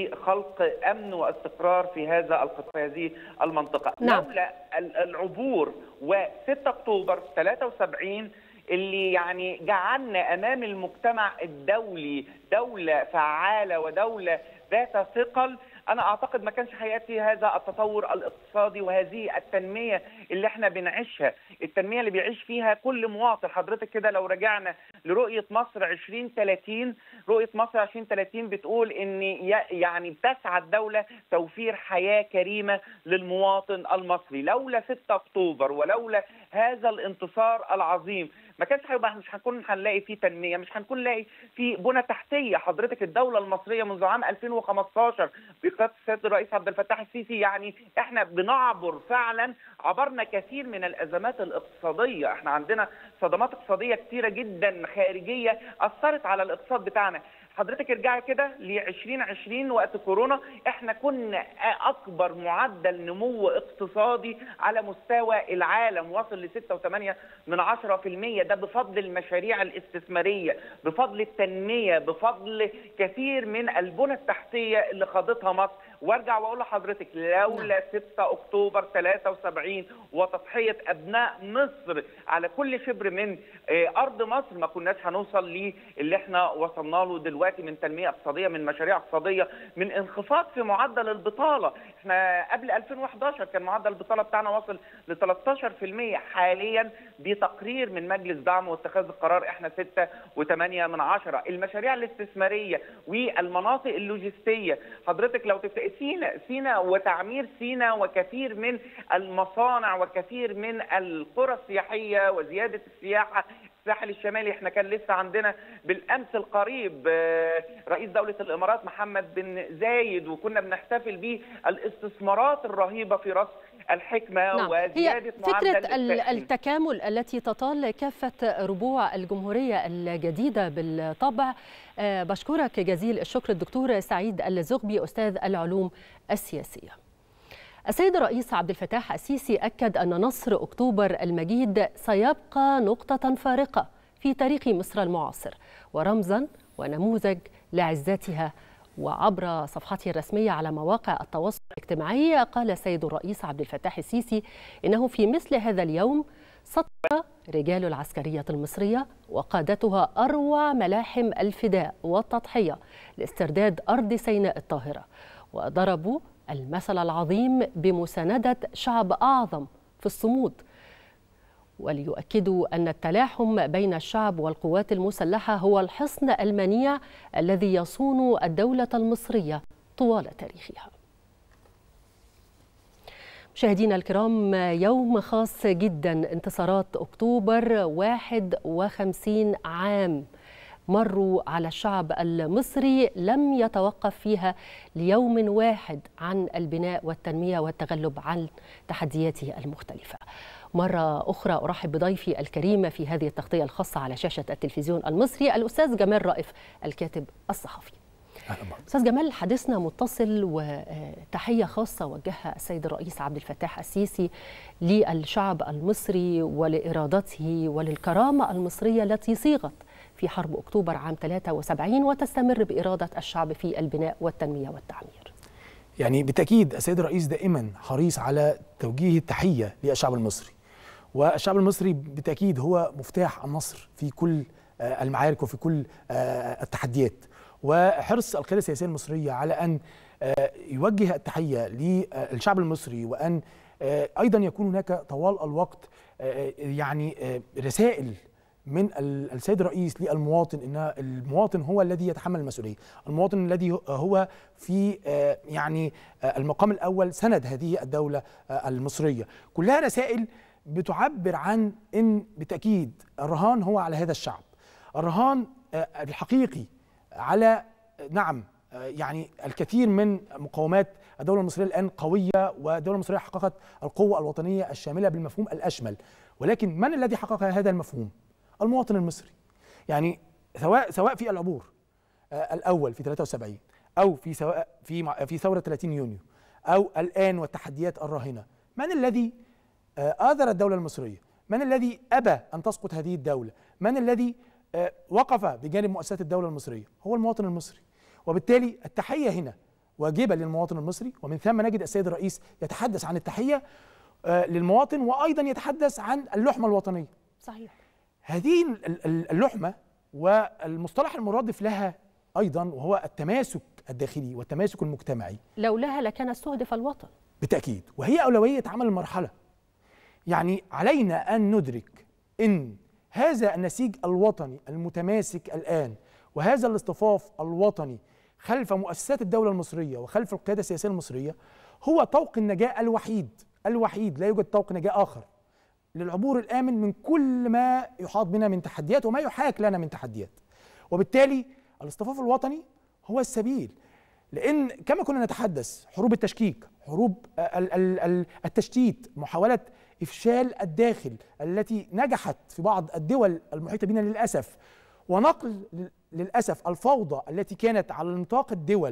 لخلق أمن واستقرار في هذا القطاع، هذه المنطقة. نعم. لولا العبور وستة أكتوبر ثلاثة وسبعين اللي يعني جعلنا أمام المجتمع الدولي دولة فعالة ودولة ذات ثقل، أنا أعتقد ما كانش هيأتي هذا التطور الاقتصادي وهذه التنمية اللي احنا بنعيشها، التنمية اللي بيعيش فيها كل مواطن. حضرتك كده لو رجعنا لرؤية مصر عشرين ثلاثين، رؤية مصر عشرين ثلاثين بتقول إن يعني بتسعى الدولة توفير حياة كريمة للمواطن المصري. لولا ستة أكتوبر ولولا هذا الانتصار العظيم ما كانش هيبقى، مش هنكون هنلاقي فيه تنميه، مش هنكون نلاقي فيه بنى تحتيه. حضرتك الدوله المصريه منذ عام ألفين وخمسطاشر بقياده السيد الرئيس عبد الفتاح السيسي يعني احنا بنعبر فعلا، عبرنا كثير من الازمات الاقتصاديه. احنا عندنا صدمات اقتصاديه كثيره جدا خارجيه اثرت على الاقتصاد بتاعنا. حضرتك ارجعي كده ل ألفين وعشرين وقت كورونا، احنا كنا اكبر معدل نمو اقتصادي على مستوى العالم، وصل ل ستة وثمانية من عشرة في المية. ده بفضل المشاريع الاستثماريه، بفضل التنميه، بفضل كثير من البنى التحتيه اللي خاضتها مصر. وارجع واقول لحضرتك لولا ستة أكتوبر ثلاثة وسبعين وتضحيه ابناء مصر على كل شبر من ارض مصر ما كناش هنوصل للي احنا وصلنا له دلوقتي من تنميه اقتصاديه، من مشاريع اقتصاديه، من انخفاض في معدل البطاله. احنا قبل ألفين وأحد عشر كان معدل البطاله بتاعنا واصل ل ثلاثة عشر في المية، حاليا بتقرير من مجلس دعم واتخاذ القرار احنا ستة وثمانية من عشرة. المشاريع الاستثماريه والمناطق اللوجستيه، حضرتك لو تفتكر سينا سينا وتعمير سينا وكثير من المصانع وكثير من القرى السياحيه وزياده السياحه، الساحل الشمالي. احنا كان لسه عندنا بالامس القريب رئيس دوله الامارات محمد بن زايد، وكنا بنحتفل به الاستثمارات الرهيبه في راس الحكمه. نعم. وزياده هي فكره معدل التكامل التي تطال كافه ربوع الجمهوريه الجديده بالطبع. بشكرك جزيل الشكر الدكتور سعيد الزغبي استاذ العلوم السياسيه. السيد الرئيس عبد الفتاح السيسي أكد أن نصر أكتوبر المجيد سيبقى نقطة فارقة في تاريخ مصر المعاصر ورمزاً ونموذج لعزتها. وعبر صفحته الرسمية على مواقع التواصل الاجتماعي قال السيد الرئيس عبد الفتاح السيسي إنه في مثل هذا اليوم سطر رجال العسكرية المصرية وقادتها أروع ملاحم الفداء والتضحية لاسترداد أرض سيناء الطاهرة، وضربوا المثل العظيم بمساندة شعب أعظم في الصمود، وليؤكدوا أن التلاحم بين الشعب والقوات المسلحة هو الحصن المنيع الذي يصون الدولة المصرية طوال تاريخها. مشاهدينا الكرام، يوم خاص جدا، انتصارات أكتوبر، واحد وخمسين عام مروا على الشعب المصري لم يتوقف فيها ليوم واحد عن البناء والتنمية والتغلب عن تحدياته المختلفة. مرة أخرى أرحب بضيفي الكريم في هذه التغطية الخاصة على شاشة التلفزيون المصري الأستاذ جمال رائف الكاتب الصحفي. أستاذ جمال، حديثنا متصل وتحية خاصة وجهها السيد الرئيس عبد الفتاح السيسي للشعب المصري ولإرادته وللكرامة المصرية التي صيغت في حرب أكتوبر عام ثلاثة وسبعين وتستمر بإرادة الشعب في البناء والتنمية والتعمير. يعني بالتأكيد السيد الرئيس دائما حريص على توجيه التحية للشعب المصري، والشعب المصري بالتأكيد هو مفتاح النصر في كل المعارك وفي كل التحديات. وحرص القيادة السياسية المصرية على أن يوجه التحية للشعب المصري، وأن أيضا يكون هناك طوال الوقت يعني رسائل من السيد الرئيس للمواطن، ان المواطن هو الذي يتحمل المسؤوليه، المواطن الذي هو في يعني المقام الاول سند هذه الدوله المصريه. كلها رسائل بتعبر عن ان بالتاكيد الرهان هو على هذا الشعب، الرهان الحقيقي على نعم يعني الكثير من مقومات الدوله المصريه الان قويه، والدوله المصريه حققت القوه الوطنيه الشامله بالمفهوم الاشمل، ولكن من الذي حقق هذا المفهوم؟ المواطن المصري. يعني سواء سواء في العبور آه الاول في ثلاثة وسبعين، او في سواء في في ثوره ثلاثين يونيو، او الان والتحديات الراهنه، من الذي آه آذر الدوله المصريه؟ من الذي ابى ان تسقط هذه الدوله؟ من الذي آه وقف بجانب مؤسسات الدوله المصريه؟ هو المواطن المصري. وبالتالي التحيه هنا واجبه للمواطن المصري، ومن ثم نجد السيد الرئيس يتحدث عن التحيه آه للمواطن، وايضا يتحدث عن اللحمه الوطنيه. صحيح. هذه اللحمة والمصطلح المرادف لها أيضا وهو التماسك الداخلي والتماسك المجتمعي، لولاها لكان استهدف الوطن بالتأكيد، وهي أولوية عمل المرحلة. يعني علينا أن ندرك أن هذا النسيج الوطني المتماسك الآن، وهذا الاصطفاف الوطني خلف مؤسسات الدولة المصرية وخلف القيادة السياسية المصرية هو طوق النجاة الوحيد الوحيد لا يوجد طوق نجاة آخر للعبور الآمن من كل ما يحاط بنا من تحديات وما يحاك لنا من تحديات. وبالتالي الاصطفاف الوطني هو السبيل، لأن كما كنا نتحدث حروب التشكيك، حروب التشتيت، محاولة إفشال الداخل التي نجحت في بعض الدول المحيطة بنا للأسف، ونقل للأسف الفوضى التي كانت على نطاق الدول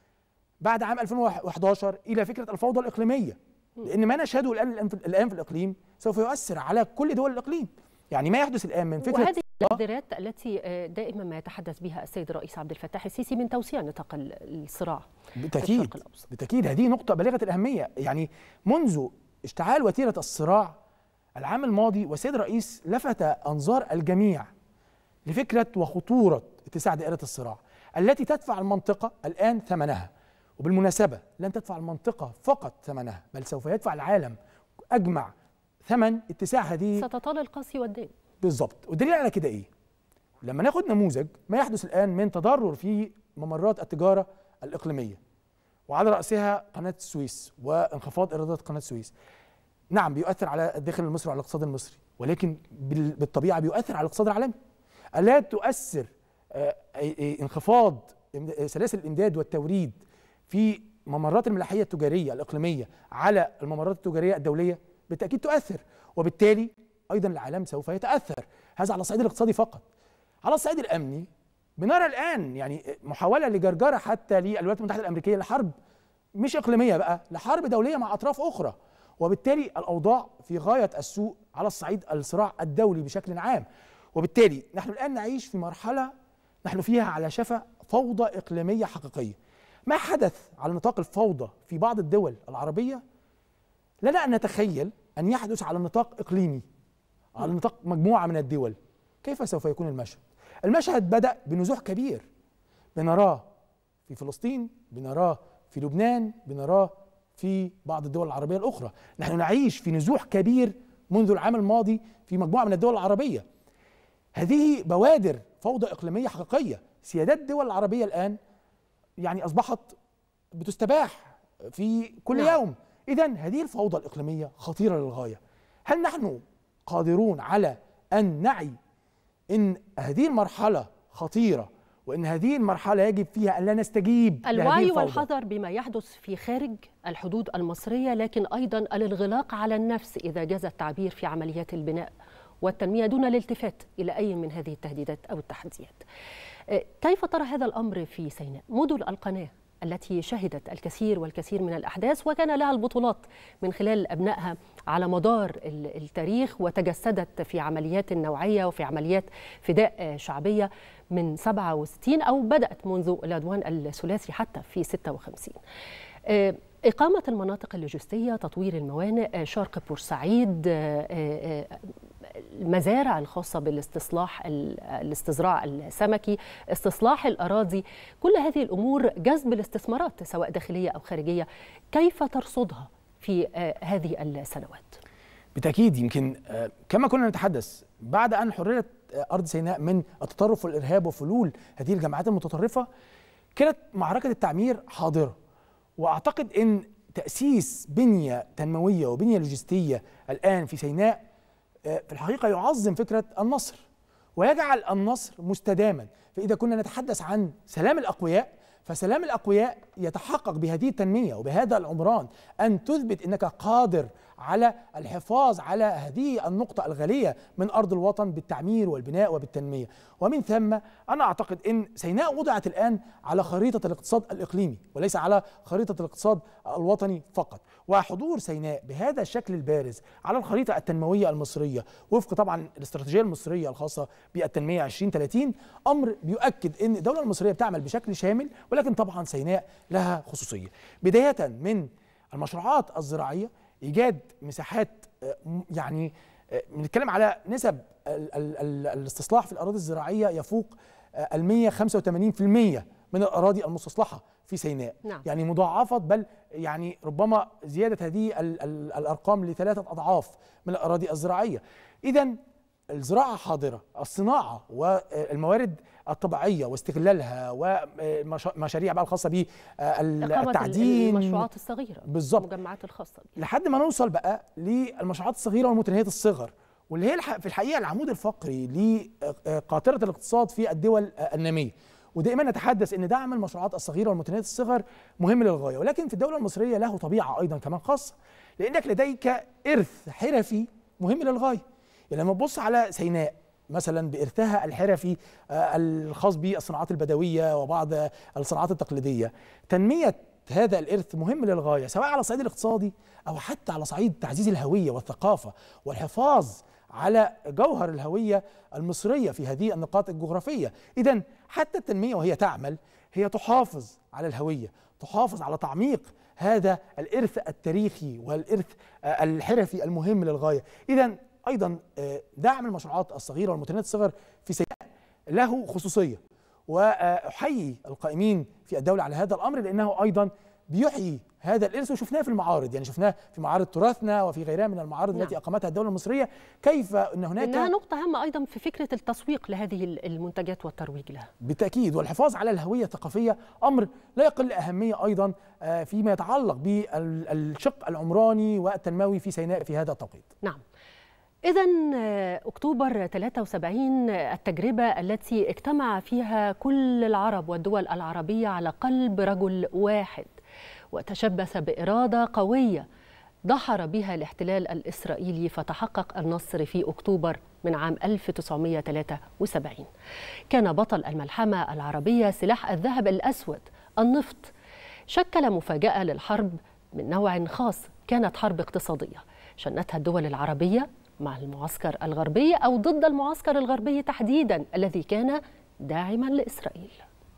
بعد عام ألفين وأحد عشر إلى فكرة الفوضى الإقليمية، لأن ما نشهده الآن الآن في الإقليم سوف يؤثر على كل دول الإقليم. يعني ما يحدث الآن من فكرة وهذه التحذيرات التي دائما ما يتحدث بها السيد الرئيس عبد الفتاح السيسي من توسيع نطاق الصراع بالتأكيد. في الشرق الأوسط. بالتأكيد هذه نقطة بالغة الأهمية. يعني منذ اشتعال وتيرة الصراع العام الماضي والسيد الرئيس لفت أنظار الجميع لفكرة وخطورة اتساع دائرة الصراع التي تدفع المنطقة الآن ثمنها. وبالمناسبة لن تدفع المنطقة فقط ثمنها، بل سوف يدفع العالم أجمع ثمن اتساع هذه. ستطال القاسي والدين. بالضبط. والدليل على كده إيه؟ لما ناخد نموذج ما يحدث الآن من تضرر في ممرات التجارة الإقليمية، وعلى رأسها قناة السويس وانخفاض إيرادات قناة السويس. نعم بيؤثر على الداخل المصري وعلى الاقتصاد المصري، ولكن بالطبيعة بيؤثر على الاقتصاد العالمي. ألا تؤثر انخفاض سلاسل الإمداد والتوريد في ممرات الملاحية التجارية الإقليمية على الممرات التجارية الدولية؟ بالتأكيد تؤثر، وبالتالي أيضا العالم سوف يتأثر. هذا على الصعيد الاقتصادي فقط. على الصعيد الأمني بنرى الآن يعني محاولة لجرجرة حتى للولايات المتحدة الأمريكية لحرب مش إقليمية بقى، لحرب دولية مع أطراف أخرى، وبالتالي الأوضاع في غاية السوء على الصعيد الصراع الدولي بشكل عام. وبالتالي نحن الآن نعيش في مرحلة نحن فيها على شفا فوضى إقليمية حقيقية. ما حدث على نطاق الفوضى في بعض الدول العربية لنا أن نتخيل أن يحدث على نطاق إقليمي، على نطاق مجموعة من الدول. كيف سوف يكون المشهد؟ المشهد بدأ بنزوح كبير بنراه في فلسطين، بنراه في لبنان، بنراه في بعض الدول العربية الأخرى. نحن نعيش في نزوح كبير منذ العام الماضي في مجموعة من الدول العربية. هذه بوادر فوضى إقليمية حقيقية. سيادات الدول العربية الآن يعني أصبحت بتستباح في كل نعم. يوم. إذن هذه الفوضى الإقليمية خطيرة للغاية. هل نحن قادرون على أن نعي أن هذه المرحلة خطيرة، وأن هذه المرحلة يجب فيها أن لا نستجيب الوعي والحذر بما يحدث في خارج الحدود المصرية، لكن أيضا الانغلاق على النفس إذا جاز التعبير في عمليات البناء والتنمية دون الالتفات إلى أي من هذه التهديدات أو التحديات. كيف ترى هذا الأمر في سيناء؟ مدن القناة التي شهدت الكثير والكثير من الأحداث وكان لها البطولات من خلال أبنائها على مدار التاريخ، وتجسدت في عمليات نوعية وفي عمليات فداء شعبية من سبعة وستين أو بدأت منذ العدوان الثلاثي حتى في ستة وخمسين. إقامة المناطق اللوجستية، تطوير الموانئ، شرق بورسعيد، المزارع الخاصة بالاستصلاح الاستزراع السمكي، استصلاح الأراضي، كل هذه الأمور جذب الاستثمارات سواء داخلية أو خارجية، كيف ترصدها في هذه السنوات؟ بالتأكيد يمكن كما كنا نتحدث بعد أن حررت أرض سيناء من التطرف والإرهاب وفلول هذه الجماعات المتطرفة، كانت معركة التعمير حاضرة. وأعتقد أن تأسيس بنية تنموية وبنية لوجستية الآن في سيناء في الحقيقة يعظم فكرة النصر ويجعل النصر مستداما. فإذا كنا نتحدث عن سلام الأقوياء، فسلام الأقوياء يتحقق بهذه التنمية وبهذا العمران، أن تثبت أنك قادر على الحفاظ على هذه النقطة الغالية من أرض الوطن بالتعمير والبناء وبالتنمية. ومن ثم أنا أعتقد أن سيناء وضعت الآن على خريطة الاقتصاد الإقليمي وليس على خريطة الاقتصاد الوطني فقط. وحضور سيناء بهذا الشكل البارز على الخريطة التنموية المصرية وفق طبعا الاستراتيجية المصرية الخاصة بالتنمية عشرين ثلاثين أمر بيؤكد أن الدولة المصرية بتعمل بشكل شامل، ولكن طبعا سيناء لها خصوصية، بداية من المشروعات الزراعية، إيجاد مساحات يعني بنتكلم على نسب الاستصلاح في الأراضي الزراعية يفوق ال مئة وخمسة وثمانين بالمئة من الأراضي المستصلحة في سيناء. نعم. يعني مضاعفة، بل يعني ربما زيادة هذه ال ال الأرقام لثلاثة أضعاف من الأراضي الزراعية. إذن الزراعة حاضرة، الصناعة والموارد الطبيعية واستغلالها ومشاريع بقى الخاصة بالتعدين، المشروعات الصغيرة بالظبط، المجمعات الخاصة لحد ما نوصل بقى للمشروعات الصغيرة والمتناهية الصغر، واللي هي في الحقيقة العمود الفقري لقاطرة الاقتصاد في الدول النامية. ودائما نتحدث ان دعم المشروعات الصغيرة والمتناهية الصغر مهم للغاية، ولكن في الدولة المصرية له طبيعة أيضا كمان خاصة، لأنك لديك إرث حرفي مهم للغاية. يعني لما تبص على سيناء مثلا بإرثها الحرفي الخاص بالصناعات البدوية وبعض الصناعات التقليدية، تنمية هذا الإرث مهم للغاية سواء على الصعيد الاقتصادي أو حتى على صعيد تعزيز الهوية والثقافة والحفاظ على جوهر الهوية المصرية في هذه النقاط الجغرافية. إذن حتى التنمية وهي تعمل هي تحافظ على الهوية، تحافظ على تعميق هذا الإرث التاريخي والإرث الحرفي المهم للغاية. إذن أيضا دعم المشروعات الصغيرة والمتناهية الصغر في سيناء له خصوصية، وأحيي القائمين في الدولة على هذا الأمر لأنه أيضا بيحيي هذا الإرث، وشفناه في المعارض، يعني شفناه في معارض تراثنا وفي غيرها من المعارض نعم. التي أقامتها الدولة المصرية، كيف أن هناك إنها نقطة هامة أيضا في فكرة التسويق لهذه المنتجات والترويج لها. بالتأكيد، والحفاظ على الهوية الثقافية أمر لا يقل أهمية أيضا فيما يتعلق بالشق العمراني والتنموي في سيناء في هذا التوقيت. نعم. إذن أكتوبر ثلاثة وسبعين التجربة التي اجتمع فيها كل العرب والدول العربية على قلب رجل واحد، وتشبث بإرادة قوية دحر بها الاحتلال الإسرائيلي، فتحقق النصر في أكتوبر من عام ألف وتسعمئة وثلاثة وسبعين. كان بطل الملحمة العربية سلاح الذهب الأسود النفط. شكل مفاجأة للحرب من نوع خاص، كانت حرب اقتصادية شنتها الدول العربية مع المعسكر الغربي أو ضد المعسكر الغربي تحديدا الذي كان داعما لإسرائيل.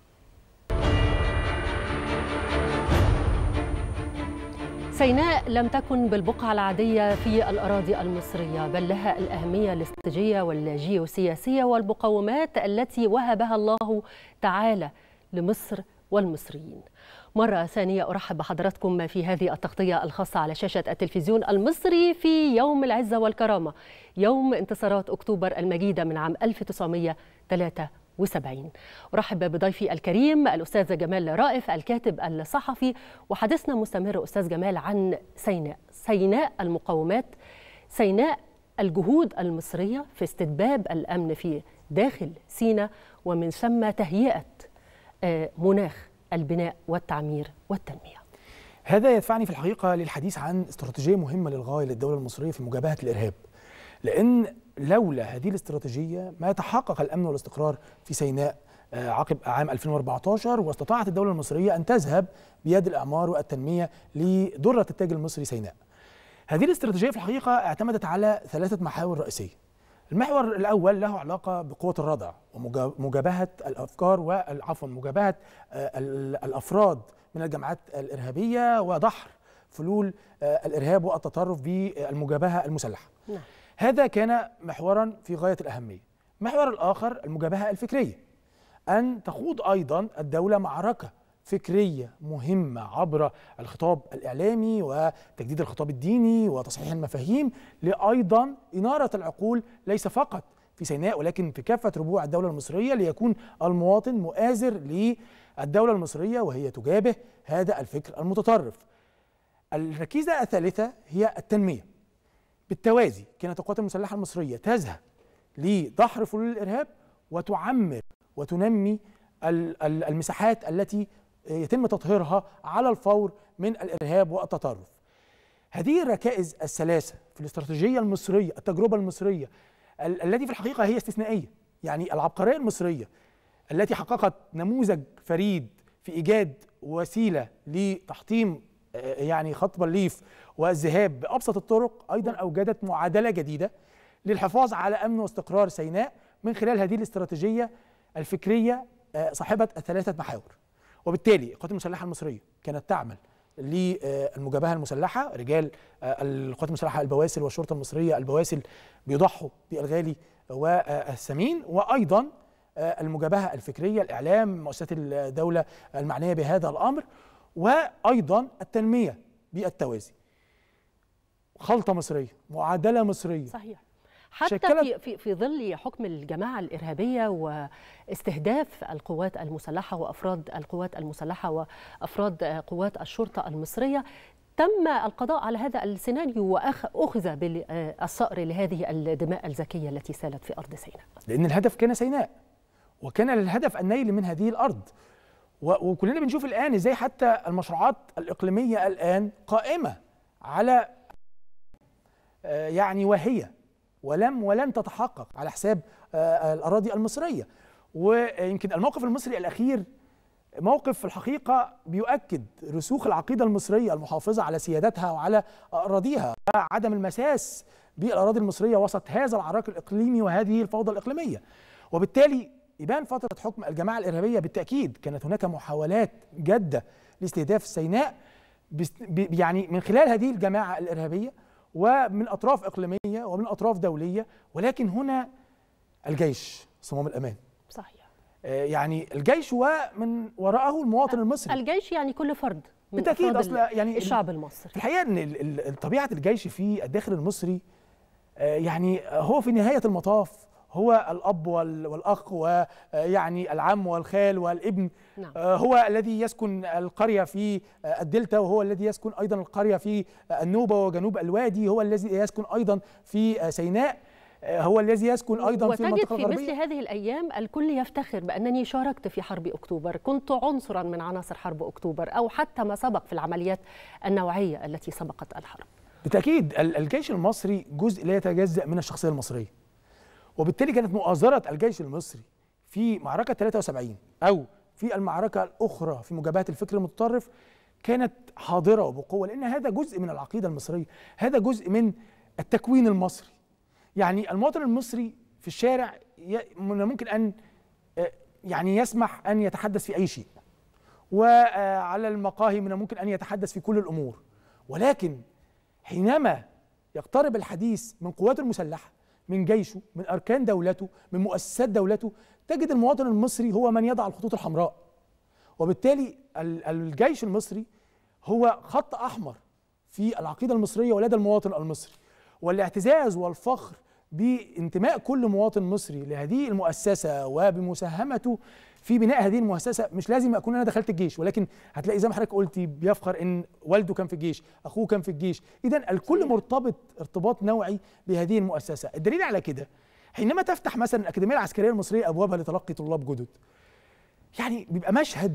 سيناء لم تكن بالبقعة العادية في الأراضي المصرية، بل لها الأهمية الاستراتيجية والجيوسياسية والمقومات التي وهبها الله تعالى لمصر والمصريين. مرة ثانية أرحب بحضراتكم في هذه التغطية الخاصة على شاشة التلفزيون المصري في يوم العزة والكرامة، يوم انتصارات أكتوبر المجيدة من عام ألف وتسعمئة وثلاثة وسبعين. أرحب بضيفي الكريم الأستاذ جمال رائف الكاتب الصحفي، وحديثنا مستمر أستاذ جمال عن سيناء، سيناء المقومات، سيناء الجهود المصرية في استتباب الأمن في داخل سيناء، ومن ثم تهيئة مناخ البناء والتعمير والتنمية. هذا يدفعني في الحقيقة للحديث عن استراتيجية مهمة للغاية للدولة المصرية في مجابهة الإرهاب، لأن لولا هذه الاستراتيجية ما يتحقق الأمن والاستقرار في سيناء عقب عام ألفين وأربعة عشر، واستطاعت الدولة المصرية أن تذهب بيد الإعمار والتنمية لدرة التاج المصري سيناء. هذه الاستراتيجية في الحقيقة اعتمدت على ثلاثة محاور رئيسية. المحور الأول له علاقة بقوة الردع ومجابهة الأفكار وعفوا مجابهة الأفراد من الجماعات الإرهابية ودحر فلول الإرهاب والتطرف بالمجابهة المسلحة. نعم. هذا كان محورا في غاية الأهمية. المحور الآخر المجابهة الفكرية، أن تخوض أيضا الدولة معركة فكرية مهمة عبر الخطاب الإعلامي وتجديد الخطاب الديني وتصحيح المفاهيم لأيضا إنارة العقول ليس فقط في سيناء ولكن في كافة ربوع الدولة المصرية، ليكون المواطن مؤازر للدولة المصرية وهي تجابه هذا الفكر المتطرف. الركيزة الثالثة هي التنمية. بالتوازي كانت القوات المسلحة المصرية تذهب لدحر فلول الإرهاب وتعمر وتنمي المساحات التي يتم تطهيرها على الفور من الإرهاب والتطرف. هذه الركائز الثلاثة في الاستراتيجية المصرية، التجربة المصرية التي في الحقيقة هي استثنائية، يعني العبقرية المصرية التي حققت نموذج فريد في إيجاد وسيلة لتحطيم يعني خط بليف والذهاب بأبسط الطرق، أيضا أوجدت معادلة جديدة للحفاظ على أمن واستقرار سيناء من خلال هذه الاستراتيجية الفكرية صاحبة الثلاثة محاور. وبالتالي القوات المسلحة المصرية كانت تعمل للمجابهة المسلحة، رجال القوات المسلحة البواسل والشرطة المصرية البواسل بيضحوا بالغالي والثمين، وأيضا المجابهة الفكرية، الإعلام، مؤسسات الدولة المعنية بهذا الأمر، وأيضا التنمية بالتوازي. خلطة مصرية، معادلة مصرية. صحيح. حتى في في في ظل حكم الجماعة الإرهابية واستهداف القوات المسلحة وأفراد القوات المسلحة وأفراد قوات الشرطة المصرية، تم القضاء على هذا السيناريو وأخذ بالصقر لهذه الدماء الزكية التي سالت في أرض سيناء. لأن الهدف كان سيناء، وكان الهدف النيل من هذه الأرض. وكلنا بنشوف الآن إزاي حتى المشروعات الإقليمية الآن قائمة على يعني واهية ولم ولن تتحقق على حساب الأراضي المصرية. ويمكن الموقف المصري الأخير موقف في الحقيقة بيؤكد رسوخ العقيدة المصرية المحافظة على سيادتها وعلى أراضيها وعدم المساس بالأراضي المصرية وسط هذا العراك الإقليمي وهذه الفوضى الإقليمية. وبالتالي يبان فترة حكم الجماعة الإرهابية بالتأكيد كانت هناك محاولات جادة لاستهداف سيناء يعني من خلال هذه الجماعة الإرهابية ومن أطراف إقليمية ومن أطراف دولية، ولكن هنا الجيش صمام الأمان. صحيح. يعني الجيش ومن وراءه المواطن المصري. الجيش يعني كل فرد من بالتأكيد أصل يعني الشعب المصري. الحقيقة أن طبيعة الجيش في الداخل المصري يعني هو في نهاية المطاف هو الأب والأخ ويعني العم والخال والابن. نعم. هو الذي يسكن القرية في الدلتا، وهو الذي يسكن أيضا القرية في النوبة وجنوب الوادي، هو الذي يسكن أيضا في سيناء، هو الذي يسكن أيضا في المنطقة الغربية. وتجد في مثل هذه الأيام الكل يفتخر بأنني شاركت في حرب أكتوبر، كنت عنصرا من عناصر حرب أكتوبر، أو حتى ما سبق في العمليات النوعية التي سبقت الحرب. بالتأكيد الجيش المصري جزء لا يتجزأ من الشخصية المصرية، وبالتالي كانت مؤازرة الجيش المصري في معركة ثلاثة وسبعين أو في المعركة الأخرى في مجابهة الفكر المتطرف كانت حاضرة وبقوة، لأن هذا جزء من العقيدة المصرية، هذا جزء من التكوين المصري. يعني المواطن المصري في الشارع ممكن أن يعني يسمح أن يتحدث في أي شيء، وعلى المقاهي من الممكن أن يتحدث في كل الأمور، ولكن حينما يقترب الحديث من قواته المسلحة، من جيشه، من أركان دولته، من مؤسسات دولته، تجد المواطن المصري هو من يضع الخطوط الحمراء. وبالتالي الجيش المصري هو خط أحمر في العقيدة المصرية ولدى المواطن المصري، والاعتزاز والفخر بانتماء كل مواطن مصري لهذه المؤسسة وبمساهمته في بناء هذه المؤسسة. مش لازم أكون أنا دخلت الجيش، ولكن هتلاقي زي ما حضرتك قلتي بيفخر إن والده كان في الجيش، أخوه كان في الجيش، إذن الكل مرتبط ارتباط نوعي بهذه المؤسسة. الدليل على كده حينما تفتح مثلا الأكاديمية العسكرية المصرية أبوابها لتلقي طلاب جدد، يعني بيبقى مشهد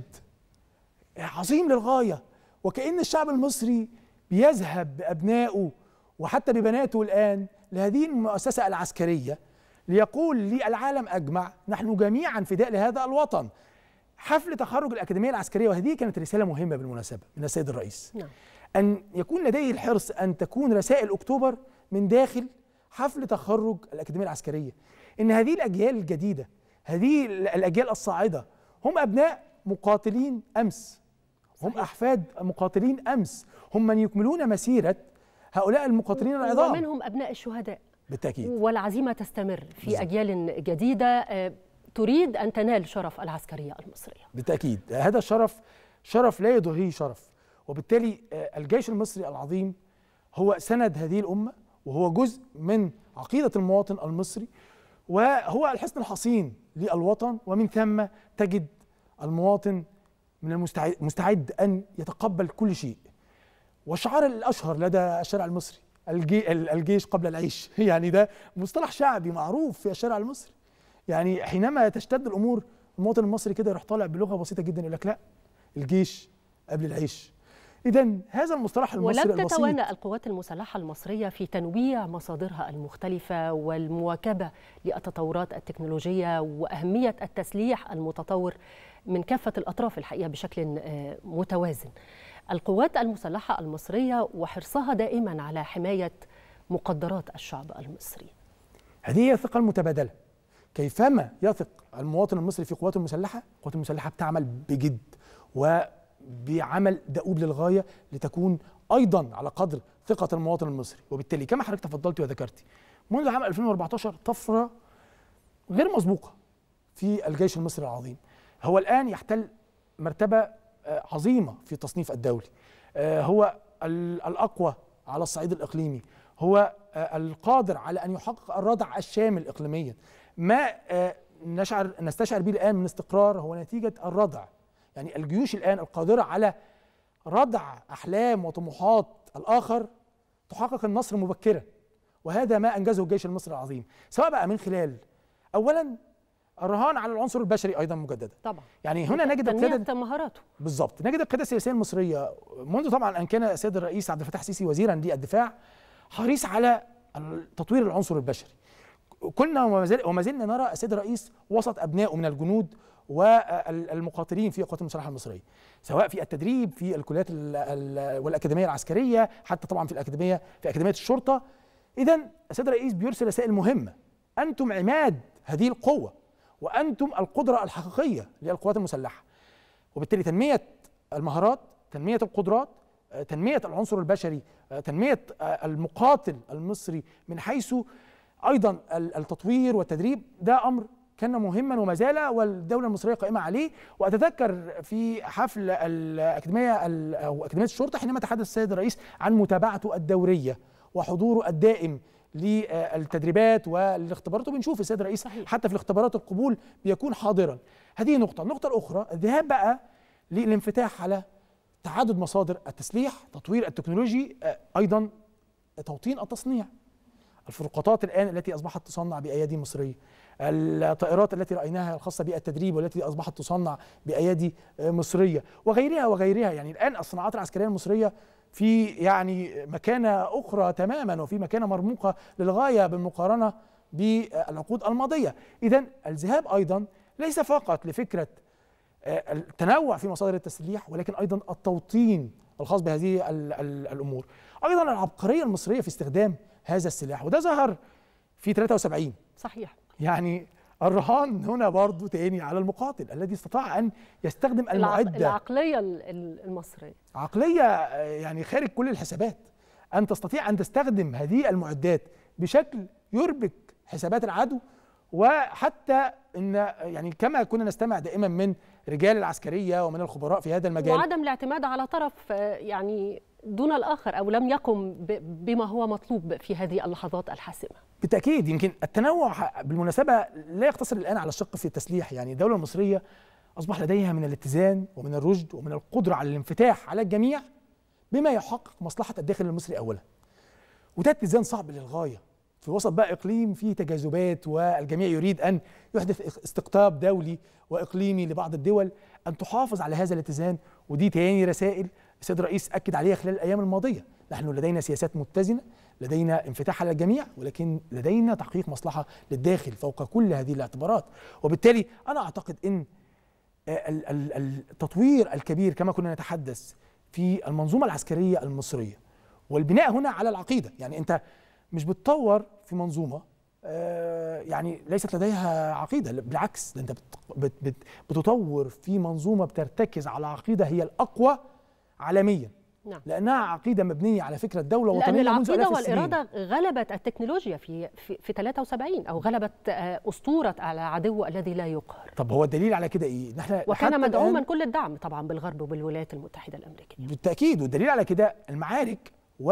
عظيم للغاية، وكأن الشعب المصري بيذهب بأبنائه وحتى ببناته الآن لهذه المؤسسة العسكرية ليقول للعالم أجمع نحن جميعا فداء لهذا الوطن. حفل تخرج الأكاديمية العسكرية، وهذه كانت رسالة مهمة بالمناسبة من السيد الرئيس، نعم. أن يكون لديه الحرص أن تكون رسائل أكتوبر من داخل حفل تخرج الأكاديمية العسكرية، إن هذه الأجيال الجديدة، هذه الأجيال الصاعدة هم أبناء مقاتلين أمس، هم صحيح. أحفاد مقاتلين أمس، هم من يكملون مسيرة هؤلاء المقاتلين العظام، ومنهم أبناء الشهداء بالتأكيد. والعزيمة تستمر في بالزبط. أجيال جديدة تريد أن تنال شرف العسكرية المصرية. بالتأكيد هذا الشرف شرف لا يضاهيه شرف، وبالتالي الجيش المصري العظيم هو سند هذه الأمة، وهو جزء من عقيدة المواطن المصري، وهو الحصن الحصين للوطن، ومن ثم تجد المواطن من المستعد مستعد أن يتقبل كل شيء. والشعار الأشهر لدى الشارع المصري الجي الجيش قبل العيش، يعني ده مصطلح شعبي معروف في الشارع المصري. يعني حينما تشتد الأمور المواطن المصري كده يروح طالع بلغة بسيطة جدا يقول لك لا، الجيش قبل العيش. إذن هذا المصطلح المصري ولم تتوانى القوات المسلحة المصرية في تنويع مصادرها المختلفة والمواكبة للتطورات التكنولوجية وأهمية التسليح المتطور من كافة الأطراف الحقيقة بشكل متوازن. القوات المسلحة المصرية وحرصها دائما على حماية مقدرات الشعب المصري. هذه هي الثقة المتبادلة. كيفما يثق المواطن المصري في قواته المسلحة، القوات المسلحة بتعمل بجد وبعمل دؤوب للغاية لتكون أيضا على قدر ثقة المواطن المصري. وبالتالي كما حضرتك تفضلتي وذكرتي، منذ عام ألفين وأربعتاشر طفرة غير مسبوقة في الجيش المصري العظيم. هو الآن يحتل مرتبة عظيمة في التصنيف الدولي، هو الأقوى على الصعيد الإقليمي، هو القادر على أن يحقق الردع الشامل إقليميا. ما نشعر نستشعر به الآن من استقرار هو نتيجة الردع، يعني الجيوش الآن القادرة على ردع أحلام وطموحات الآخر تحقق النصر مبكرا، وهذا ما أنجزه الجيش المصري العظيم، سواء بقى من خلال أولا الرهان على العنصر البشري أيضا مجددا. طبعا. يعني هنا نجد القيادة مهاراته. بالضبط، نجد القيادة السياسية المصرية منذ طبعا أن كان السيد الرئيس عبد الفتاح السيسي وزيرا للدفاع حريص على تطوير العنصر البشري. كنا وما زلنا نرى السيد الرئيس وسط أبنائه من الجنود والمقاتلين في القوات المسلحة المصرية، سواء في التدريب في الكليات والأكاديمية العسكرية، حتى طبعا في الأكاديمية في أكاديمية الشرطة. إذن السيد الرئيس بيرسل رسائل مهمة، أنتم عماد هذه القوة، وأنتم القدرة الحقيقية للقوات المسلحة. وبالتالي تنمية المهارات، تنمية القدرات، تنمية العنصر البشري، تنمية المقاتل المصري من حيث أيضا التطوير والتدريب، ده أمر كان مهما وما زال، والدولة المصرية قائمة عليه. وأتذكر في حفل الأكاديمية أو أكاديمية الشرطة حينما تحدث السيد الرئيس عن متابعته الدورية وحضوره الدائم للتدريبات والاختبارات، وبنشوف السيد الرئيس صحيح. حتى في الاختبارات القبول بيكون حاضرا. هذه نقطة. النقطة الأخرى الذهاب بقى للانفتاح على تعدد مصادر التسليح، تطوير التكنولوجي، أيضا توطين التصنيع. الفرقاطات الآن التي أصبحت تصنع بأيادي مصرية، الطائرات التي رأيناها الخاصة بالتدريب والتي أصبحت تصنع بأيادي مصرية، وغيرها وغيرها. يعني الآن الصناعات العسكرية المصرية في يعني مكانة أخرى تماما، وفي مكانة مرموقة للغاية بالمقارنة بالعقود الماضية. إذن الذهاب أيضا ليس فقط لفكرة التنوع في مصادر التسليح، ولكن أيضا التوطين الخاص بهذه الأمور. أيضا العبقرية المصرية في استخدام هذا السلاح، وده ظهر في ثلاثة وسبعين. صحيح. يعني الرهان هنا برضو تاني على المقاتل الذي استطاع أن يستخدم المعدة. العقلية المصرية عقلية يعني خارج كل الحسابات، أن تستطيع أن تستخدم هذه المعدات بشكل يربك حسابات العدو. وحتى إن يعني كما كنا نستمع دائما من رجال العسكرية ومن الخبراء في هذا المجال، وعدم الاعتماد على طرف يعني دون الآخر أو لم يقم بما هو مطلوب في هذه اللحظات الحاسمة. بالتأكيد. يمكن التنوع بالمناسبة لا يقتصر الآن على الشق في التسليح. يعني الدولة المصرية أصبح لديها من الاتزان ومن الرشد ومن القدرة على الانفتاح على الجميع بما يحقق مصلحة الداخل المصري أولا. وده اتزان صعب للغاية في وسط بقى إقليم فيه تجاذبات، والجميع يريد أن يحدث استقطاب دولي وإقليمي لبعض الدول، أن تحافظ على هذا الاتزان. ودي تاني رسائل السيد الرئيس أكد عليها خلال الأيام الماضية. نحن لدينا سياسات متزنة، لدينا انفتاح على الجميع، ولكن لدينا تحقيق مصلحة للداخل فوق كل هذه الاعتبارات. وبالتالي أنا أعتقد أن التطوير الكبير كما كنا نتحدث في المنظومة العسكرية المصرية والبناء هنا على العقيدة، يعني أنت مش بتطور في منظومة يعني ليست لديها عقيدة، بالعكس أنت بتطور في منظومة بترتكز على عقيدة هي الأقوى عالميا. نعم. لأنها عقيدة مبنية على فكرة دولة وطنية لأن منذ آلاف العقيدة والإرادة غلبت التكنولوجيا في في في ثلاثة وسبعين أو غلبت أسطورة العدو الذي لا يقهر. طب هو الدليل على كده إيه؟ نحن وكان مدعوما كل الدعم طبعا بالغرب وبالولايات المتحدة الأمريكية. بالتأكيد، والدليل على كده المعارك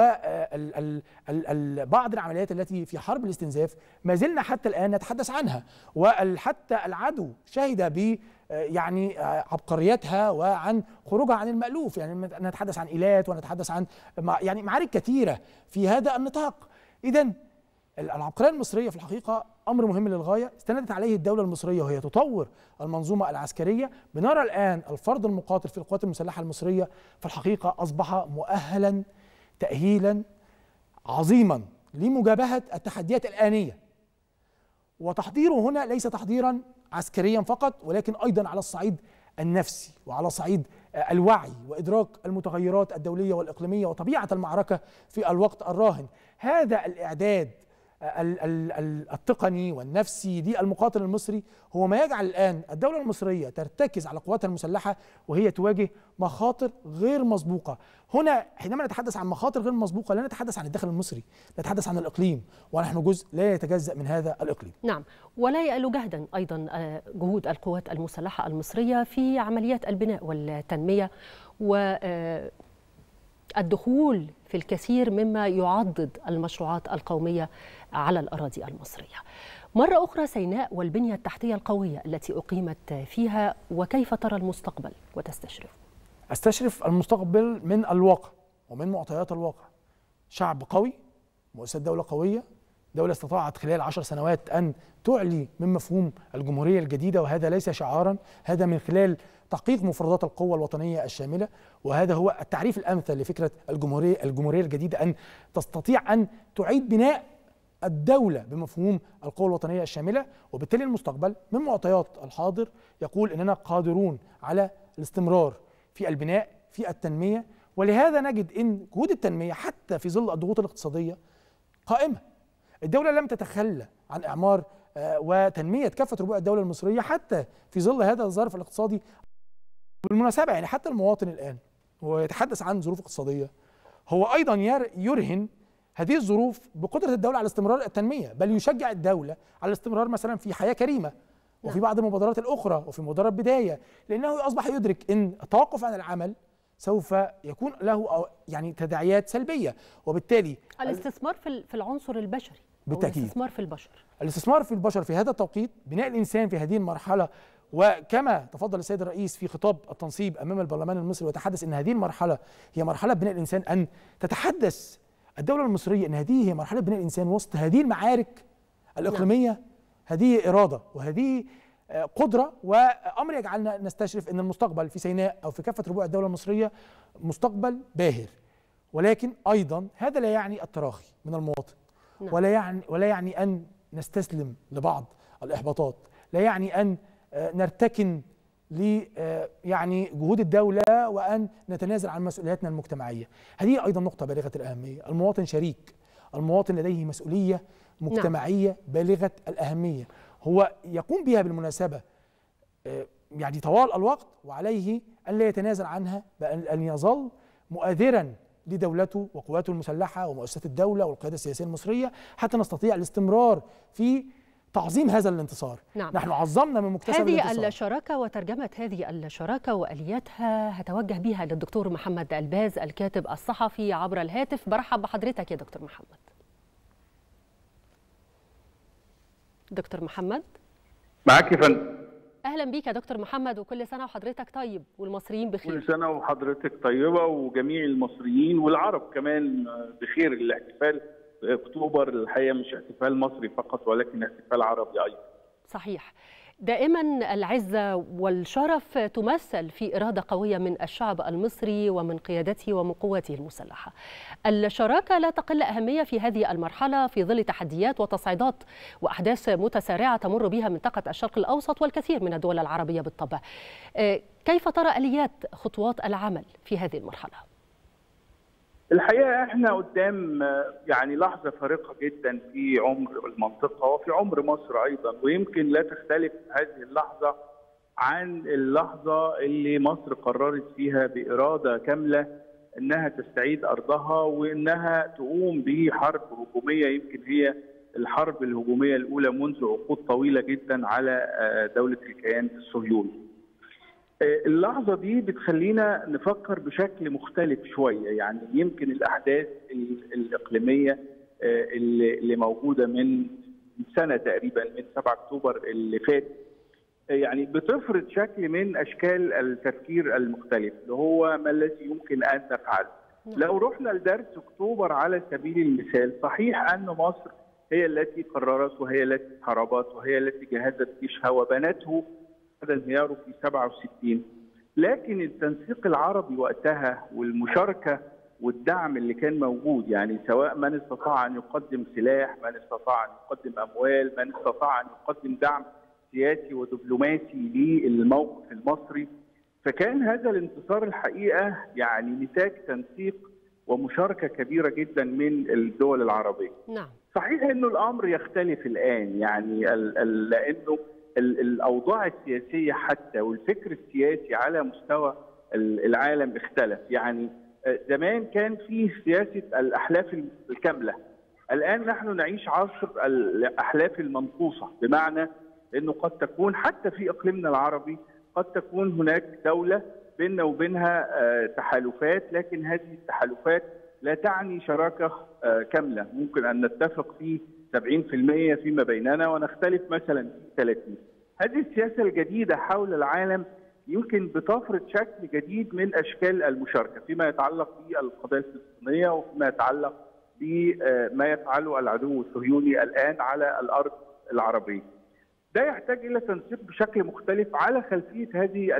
وبعض العمليات التي في حرب الاستنزاف ما زلنا حتى الآن نتحدث عنها، وحتى العدو شهد ب يعني عبقريتها وعن خروجها عن المألوف، يعني نتحدث عن إيلات ونتحدث عن يعني معارك كثيرة في هذا النطاق. إذن العبقرية المصرية في الحقيقة أمر مهم للغاية استندت عليه الدولة المصرية وهي تطور المنظومة العسكرية. بنرى الآن الفرد المقاتل في القوات المسلحة المصرية في الحقيقة أصبح مؤهلا تأهيلا عظيما لمجابهة التحديات الآنية، وتحضيره هنا ليس تحضيرا عسكريا فقط ولكن أيضا على الصعيد النفسي وعلى صعيد الوعي وإدراك المتغيرات الدولية والإقليمية وطبيعة المعركة في الوقت الراهن. هذا الإعداد التقني والنفسي للمقاتل المصري هو ما يجعل الآن الدولة المصرية ترتكز على قواتها المسلحة وهي تواجه مخاطر غير مسبوقة. هنا حينما نتحدث عن مخاطر غير مسبوقة لا نتحدث عن الداخل المصري، نتحدث عن الإقليم، ونحن جزء لا يتجزأ من هذا الإقليم. نعم، ولا يأل جهدا أيضا جهود القوات المسلحة المصرية في عمليات البناء والتنمية والدخول في الكثير مما يعضد المشروعات القومية على الأراضي المصرية. مرة أخرى سيناء والبنية التحتية القوية التي أقيمت فيها، وكيف ترى المستقبل وتستشرف؟ أستشرف المستقبل من الواقع ومن معطيات الواقع. شعب قوي، مؤسسات دولة قوية، دولة استطاعت خلال عشر سنوات أن تعلي من مفهوم الجمهورية الجديدة، وهذا ليس شعارا، هذا من خلال تحقيق مفردات القوة الوطنية الشاملة، وهذا هو التعريف الأمثل لفكرة الجمهورية الجمهورية الجديدة، أن تستطيع أن تعيد بناء الدولة بمفهوم القوة الوطنية الشاملة. وبالتالي المستقبل من معطيات الحاضر يقول أننا قادرون على الاستمرار في البناء في التنمية، ولهذا نجد أن جهود التنمية حتى في ظل الضغوط الاقتصادية قائمة. الدولة لم تتخلى عن إعمار وتنمية كافة ربوع الدولة المصرية حتى في ظل هذا الظرف الاقتصادي. بالمناسبة يعني حتى المواطن الآن هو يتحدث عن ظروف اقتصادية، هو أيضا يرهن هذه الظروف بقدرة الدولة على استمرار التنمية، بل يشجع الدولة على الاستمرار مثلا في حياة كريمة وفي بعض المبادرات الأخرى وفي مبادرة بداية، لأنه أصبح يدرك أن التوقف عن العمل سوف يكون له يعني تداعيات سلبية. وبالتالي الاستثمار في العنصر البشري بالتأكيد، الاستثمار في البشر الاستثمار في البشر في هذا التوقيت، بناء الإنسان في هذه المرحلة، وكما تفضل السيد الرئيس في خطاب التنصيب أمام البرلمان المصري وتحدث أن هذه المرحلة هي مرحلة بناء الإنسان، أن تتحدث الدولة المصرية أن هذه هي مرحلة بناء الإنسان وسط هذه المعارك الإقليمية. نعم. هذه إرادة وهذه قدرة وأمر يجعلنا نستشرف أن المستقبل في سيناء أو في كافة ربوع الدولة المصرية مستقبل باهر. ولكن أيضا هذا لا يعني التراخي من المواطن. نعم. ولا يعني ولا يعني أن نستسلم لبعض الإحباطات، لا يعني أن نرتكن ل يعني جهود الدولة وأن نتنازل عن مسؤولياتنا المجتمعية. هذه أيضا نقطة بالغة الأهمية. المواطن شريك، المواطن لديه مسؤولية مجتمعية. نعم. بالغة الأهمية هو يقوم بها بالمناسبة يعني طوال الوقت، وعليه أن لا يتنازل عنها، بل أن يظل مؤثرا لدولته وقواته المسلحة ومؤسسات الدولة والقيادة السياسية المصرية حتى نستطيع الاستمرار في تعظيم هذا الانتصار. نعم. نحن عظمنا من مكتسب هذه الانتصار. هذه الشراكة وترجمة هذه الشراكة وآلياتها هتوجه بها للدكتور محمد الباز الكاتب الصحفي عبر الهاتف. برحب بحضرتك يا دكتور محمد. دكتور محمد معاك يا فندم. اهلا بيك يا دكتور محمد، وكل سنه وحضرتك طيب والمصريين بخير. كل سنه وحضرتك طيبه وجميع المصريين والعرب كمان بخير. الاحتفال اكتوبر الحقيقه مش احتفال مصري فقط ولكن احتفال عربي ايضا. صحيح. دائما العزة والشرف تمثل في إرادة قوية من الشعب المصري ومن قيادته ومن قواته المسلحة. الشراكة لا تقل أهمية في هذه المرحلة في ظل تحديات وتصعيدات وأحداث متسارعة تمر بها منطقة الشرق الأوسط والكثير من الدول العربية بالطبع. كيف ترى آليات خطوات العمل في هذه المرحلة؟ الحقيقة احنا قدام يعني لحظة فارقة جدا في عمر المنطقة وفي عمر مصر أيضا، ويمكن لا تختلف هذه اللحظة عن اللحظة اللي مصر قررت فيها بإرادة كاملة أنها تستعيد أرضها وأنها تقوم بحرب هجومية، يمكن هي الحرب الهجومية الأولى منذ عقود طويلة جدا على دولة الكيان الصهيوني. اللحظة دي بتخلينا نفكر بشكل مختلف شوية، يعني يمكن الأحداث الإقليمية اللي موجودة من سنة تقريبا من سبعة أكتوبر اللي فات يعني بتفرض شكل من أشكال التفكير المختلف اللي هو ما الذي يمكن أن نفعله. لو رحنا لدرس أكتوبر على سبيل المثال، صحيح أن مصر هي التي قررت وهي التي حاربت وهي التي جهزت جيشها وبنته بعد انهياره في سبعة وستين، لكن التنسيق العربي وقتها والمشاركة والدعم اللي كان موجود، يعني سواء من استطاع أن يقدم سلاح، من استطاع أن يقدم أموال، من استطاع أن يقدم دعم سياسي ودبلوماسي للموقف المصري، فكان هذا الانتصار الحقيقة يعني نتاج تنسيق ومشاركة كبيرة جدا من الدول العربية. نعم. صحيح أنه الأمر يختلف الآن، يعني لأنه الأوضاع السياسية حتى والفكر السياسي على مستوى العالم اختلف. يعني زمان كان فيه سياسة الأحلاف الكاملة، الآن نحن نعيش عصر الأحلاف المنقوصة، بمعنى أنه قد تكون حتى في إقليمنا العربي قد تكون هناك دولة بيننا وبينها تحالفات، لكن هذه التحالفات لا تعني شراكة كاملة، ممكن أن نتفق في سبعين بالمئة فيما بيننا ونختلف مثلا في ثلاثين. هذه السياسة الجديدة حول العالم يمكن بتفرض شكل جديد من أشكال المشاركة فيما يتعلق بالقضية الفلسطينية وفيما يتعلق بما يفعله العدو الصهيوني الآن على الأرض العربية. ده يحتاج إلى تنسيق بشكل مختلف على خلفية هذه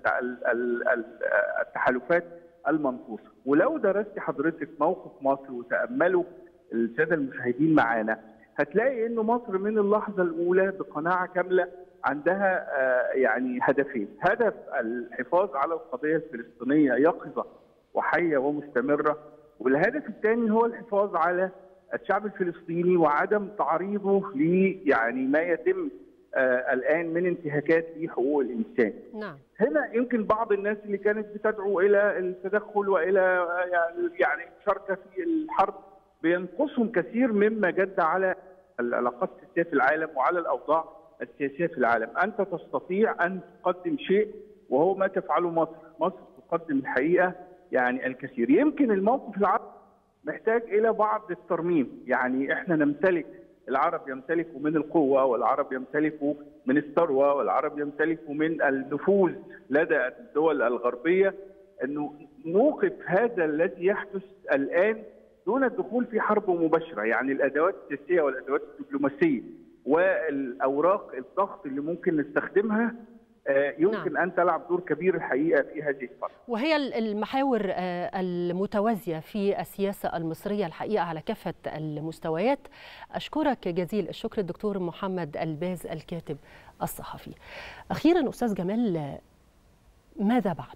التحالفات المنقوصة. ولو درست حضرتك موقف مصر وتأملوا السادة المشاهدين معانا، هتلاقي إنه مصر من اللحظة الأولى بقناعة كاملة عندها يعني هدفين: هدف الحفاظ على القضية الفلسطينية يقظة وحية ومستمرة، والهدف الثاني هو الحفاظ على الشعب الفلسطيني وعدم تعريضه ل يعني ما يتم آه الآن من انتهاكات في حقوق الإنسان. نعم. هنا يمكن بعض الناس اللي كانت بتدعو إلى التدخل وإلى يعني المشاركة في الحرب بينقصهم كثير مما جد على العلاقات السياسية في العالم وعلى الأوضاع السياسية في العالم. أنت تستطيع أن تقدم شيء وهو ما تفعله مصر. مصر تقدم الحقيقة يعني الكثير. يمكن الموقف العربي محتاج إلى بعض الترميم، يعني إحنا نمتلك، العرب يمتلكوا من القوة والعرب يمتلكوا من الثروة والعرب يمتلكوا من النفوذ لدى الدول الغربية، أنه نوقف هذا الذي يحدث الآن دون الدخول في حرب مباشرة. يعني الأدوات السياسية والأدوات الدبلوماسية والأوراق الضغط اللي ممكن نستخدمها يمكن نعم. أن تلعب دور كبير الحقيقة في هذه الفترة. وهي المحاور المتوازية في السياسة المصرية الحقيقة على كافة المستويات. أشكرك جزيل الشكر الدكتور محمد الباز الكاتب الصحفي. أخيرا أستاذ جمال، ماذا بعد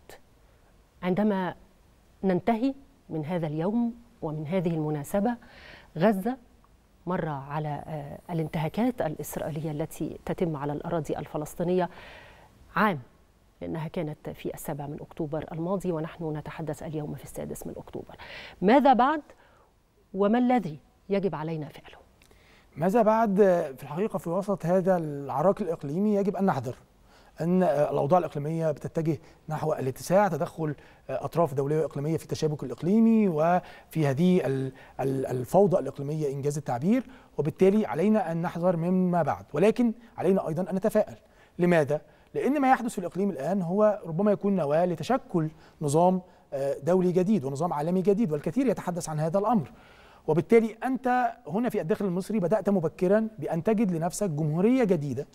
عندما ننتهي من هذا اليوم ومن هذه المناسبة؟ غزة مر على الانتهاكات الإسرائيلية التي تتم على الأراضي الفلسطينية عام، لأنها كانت في السابع من أكتوبر الماضي ونحن نتحدث اليوم في السادس من أكتوبر. ماذا بعد وما الذي يجب علينا فعله؟ ماذا بعد؟ في الحقيقة في وسط هذا العراك الإقليمي يجب أن نحذر أن الأوضاع الإقليمية بتتجه نحو الاتساع، تدخل أطراف دولية وإقليمية في التشابك الإقليمي وفي هذه الفوضى الإقليمية إنجاز التعبير، وبالتالي علينا أن نحذر مما بعد، ولكن علينا أيضا أن نتفائل. لماذا؟ لأن ما يحدث في الإقليم الآن هو ربما يكون نواة لتشكل نظام دولي جديد ونظام عالمي جديد، والكثير يتحدث عن هذا الأمر. وبالتالي أنت هنا في الداخل المصري بدأت مبكرا بأن تجد لنفسك جمهورية جديدة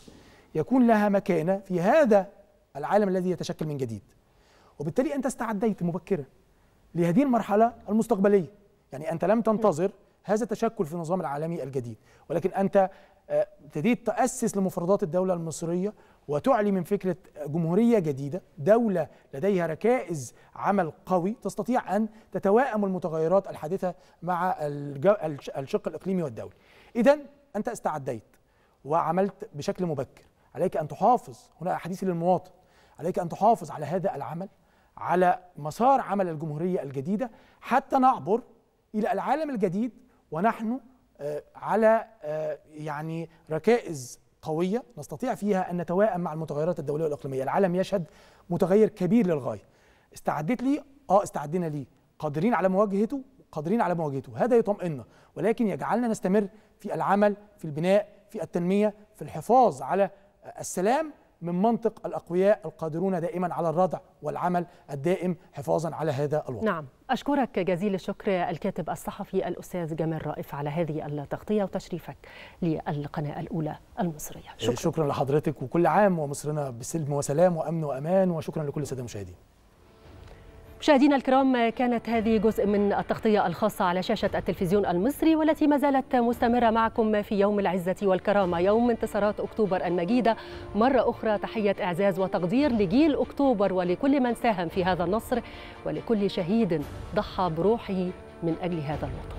يكون لها مكانة في هذا العالم الذي يتشكل من جديد. وبالتالي أنت استعديت مبكرا لهذه المرحلة المستقبلية. يعني أنت لم تنتظر هذا التشكل في النظام العالمي الجديد، ولكن أنت ابتديت تأسس لمفردات الدولة المصرية وتعلي من فكرة جمهورية جديدة، دولة لديها ركائز عمل قوي تستطيع أن تتوائم المتغيرات الحادثة مع الشق الإقليمي والدولي. إذن أنت استعديت وعملت بشكل مبكر. عليك أن تحافظ، هنا حديثي للمواطن، عليك أن تحافظ على هذا العمل، على مسار عمل الجمهورية الجديدة حتى نعبر إلى العالم الجديد ونحن على يعني ركائز قوية نستطيع فيها أن نتوائم مع المتغيرات الدولية والإقليمية. العالم يشهد متغير كبير للغاية. استعدت لي؟ آه استعدنا ليه. قادرين على مواجهته؟ قادرين على مواجهته. هذا يطمئننا، ولكن يجعلنا نستمر في العمل، في البناء، في التنمية، في الحفاظ على السلام من منطق الأقوياء القادرون دائما على الردع والعمل الدائم حفاظا على هذا الوطن. نعم، أشكرك جزيل الشكر الكاتب الصحفي الأستاذ جمال رائف على هذه التغطية وتشريفك للقناة الأولى المصرية. شكرا, شكرا لحضرتك، وكل عام ومصرنا بسلم وسلام وأمن وأمان، وشكرا لكل السادة المشاهدين. مشاهدينا الكرام، كانت هذه جزء من التغطية الخاصة على شاشة التلفزيون المصري، والتي ما زالت مستمرة معكم في يوم العزة والكرامة، يوم انتصارات أكتوبر المجيدة. مرة أخرى تحية إعزاز وتقدير لجيل أكتوبر ولكل من ساهم في هذا النصر ولكل شهيد ضحى بروحه من أجل هذا الوطن.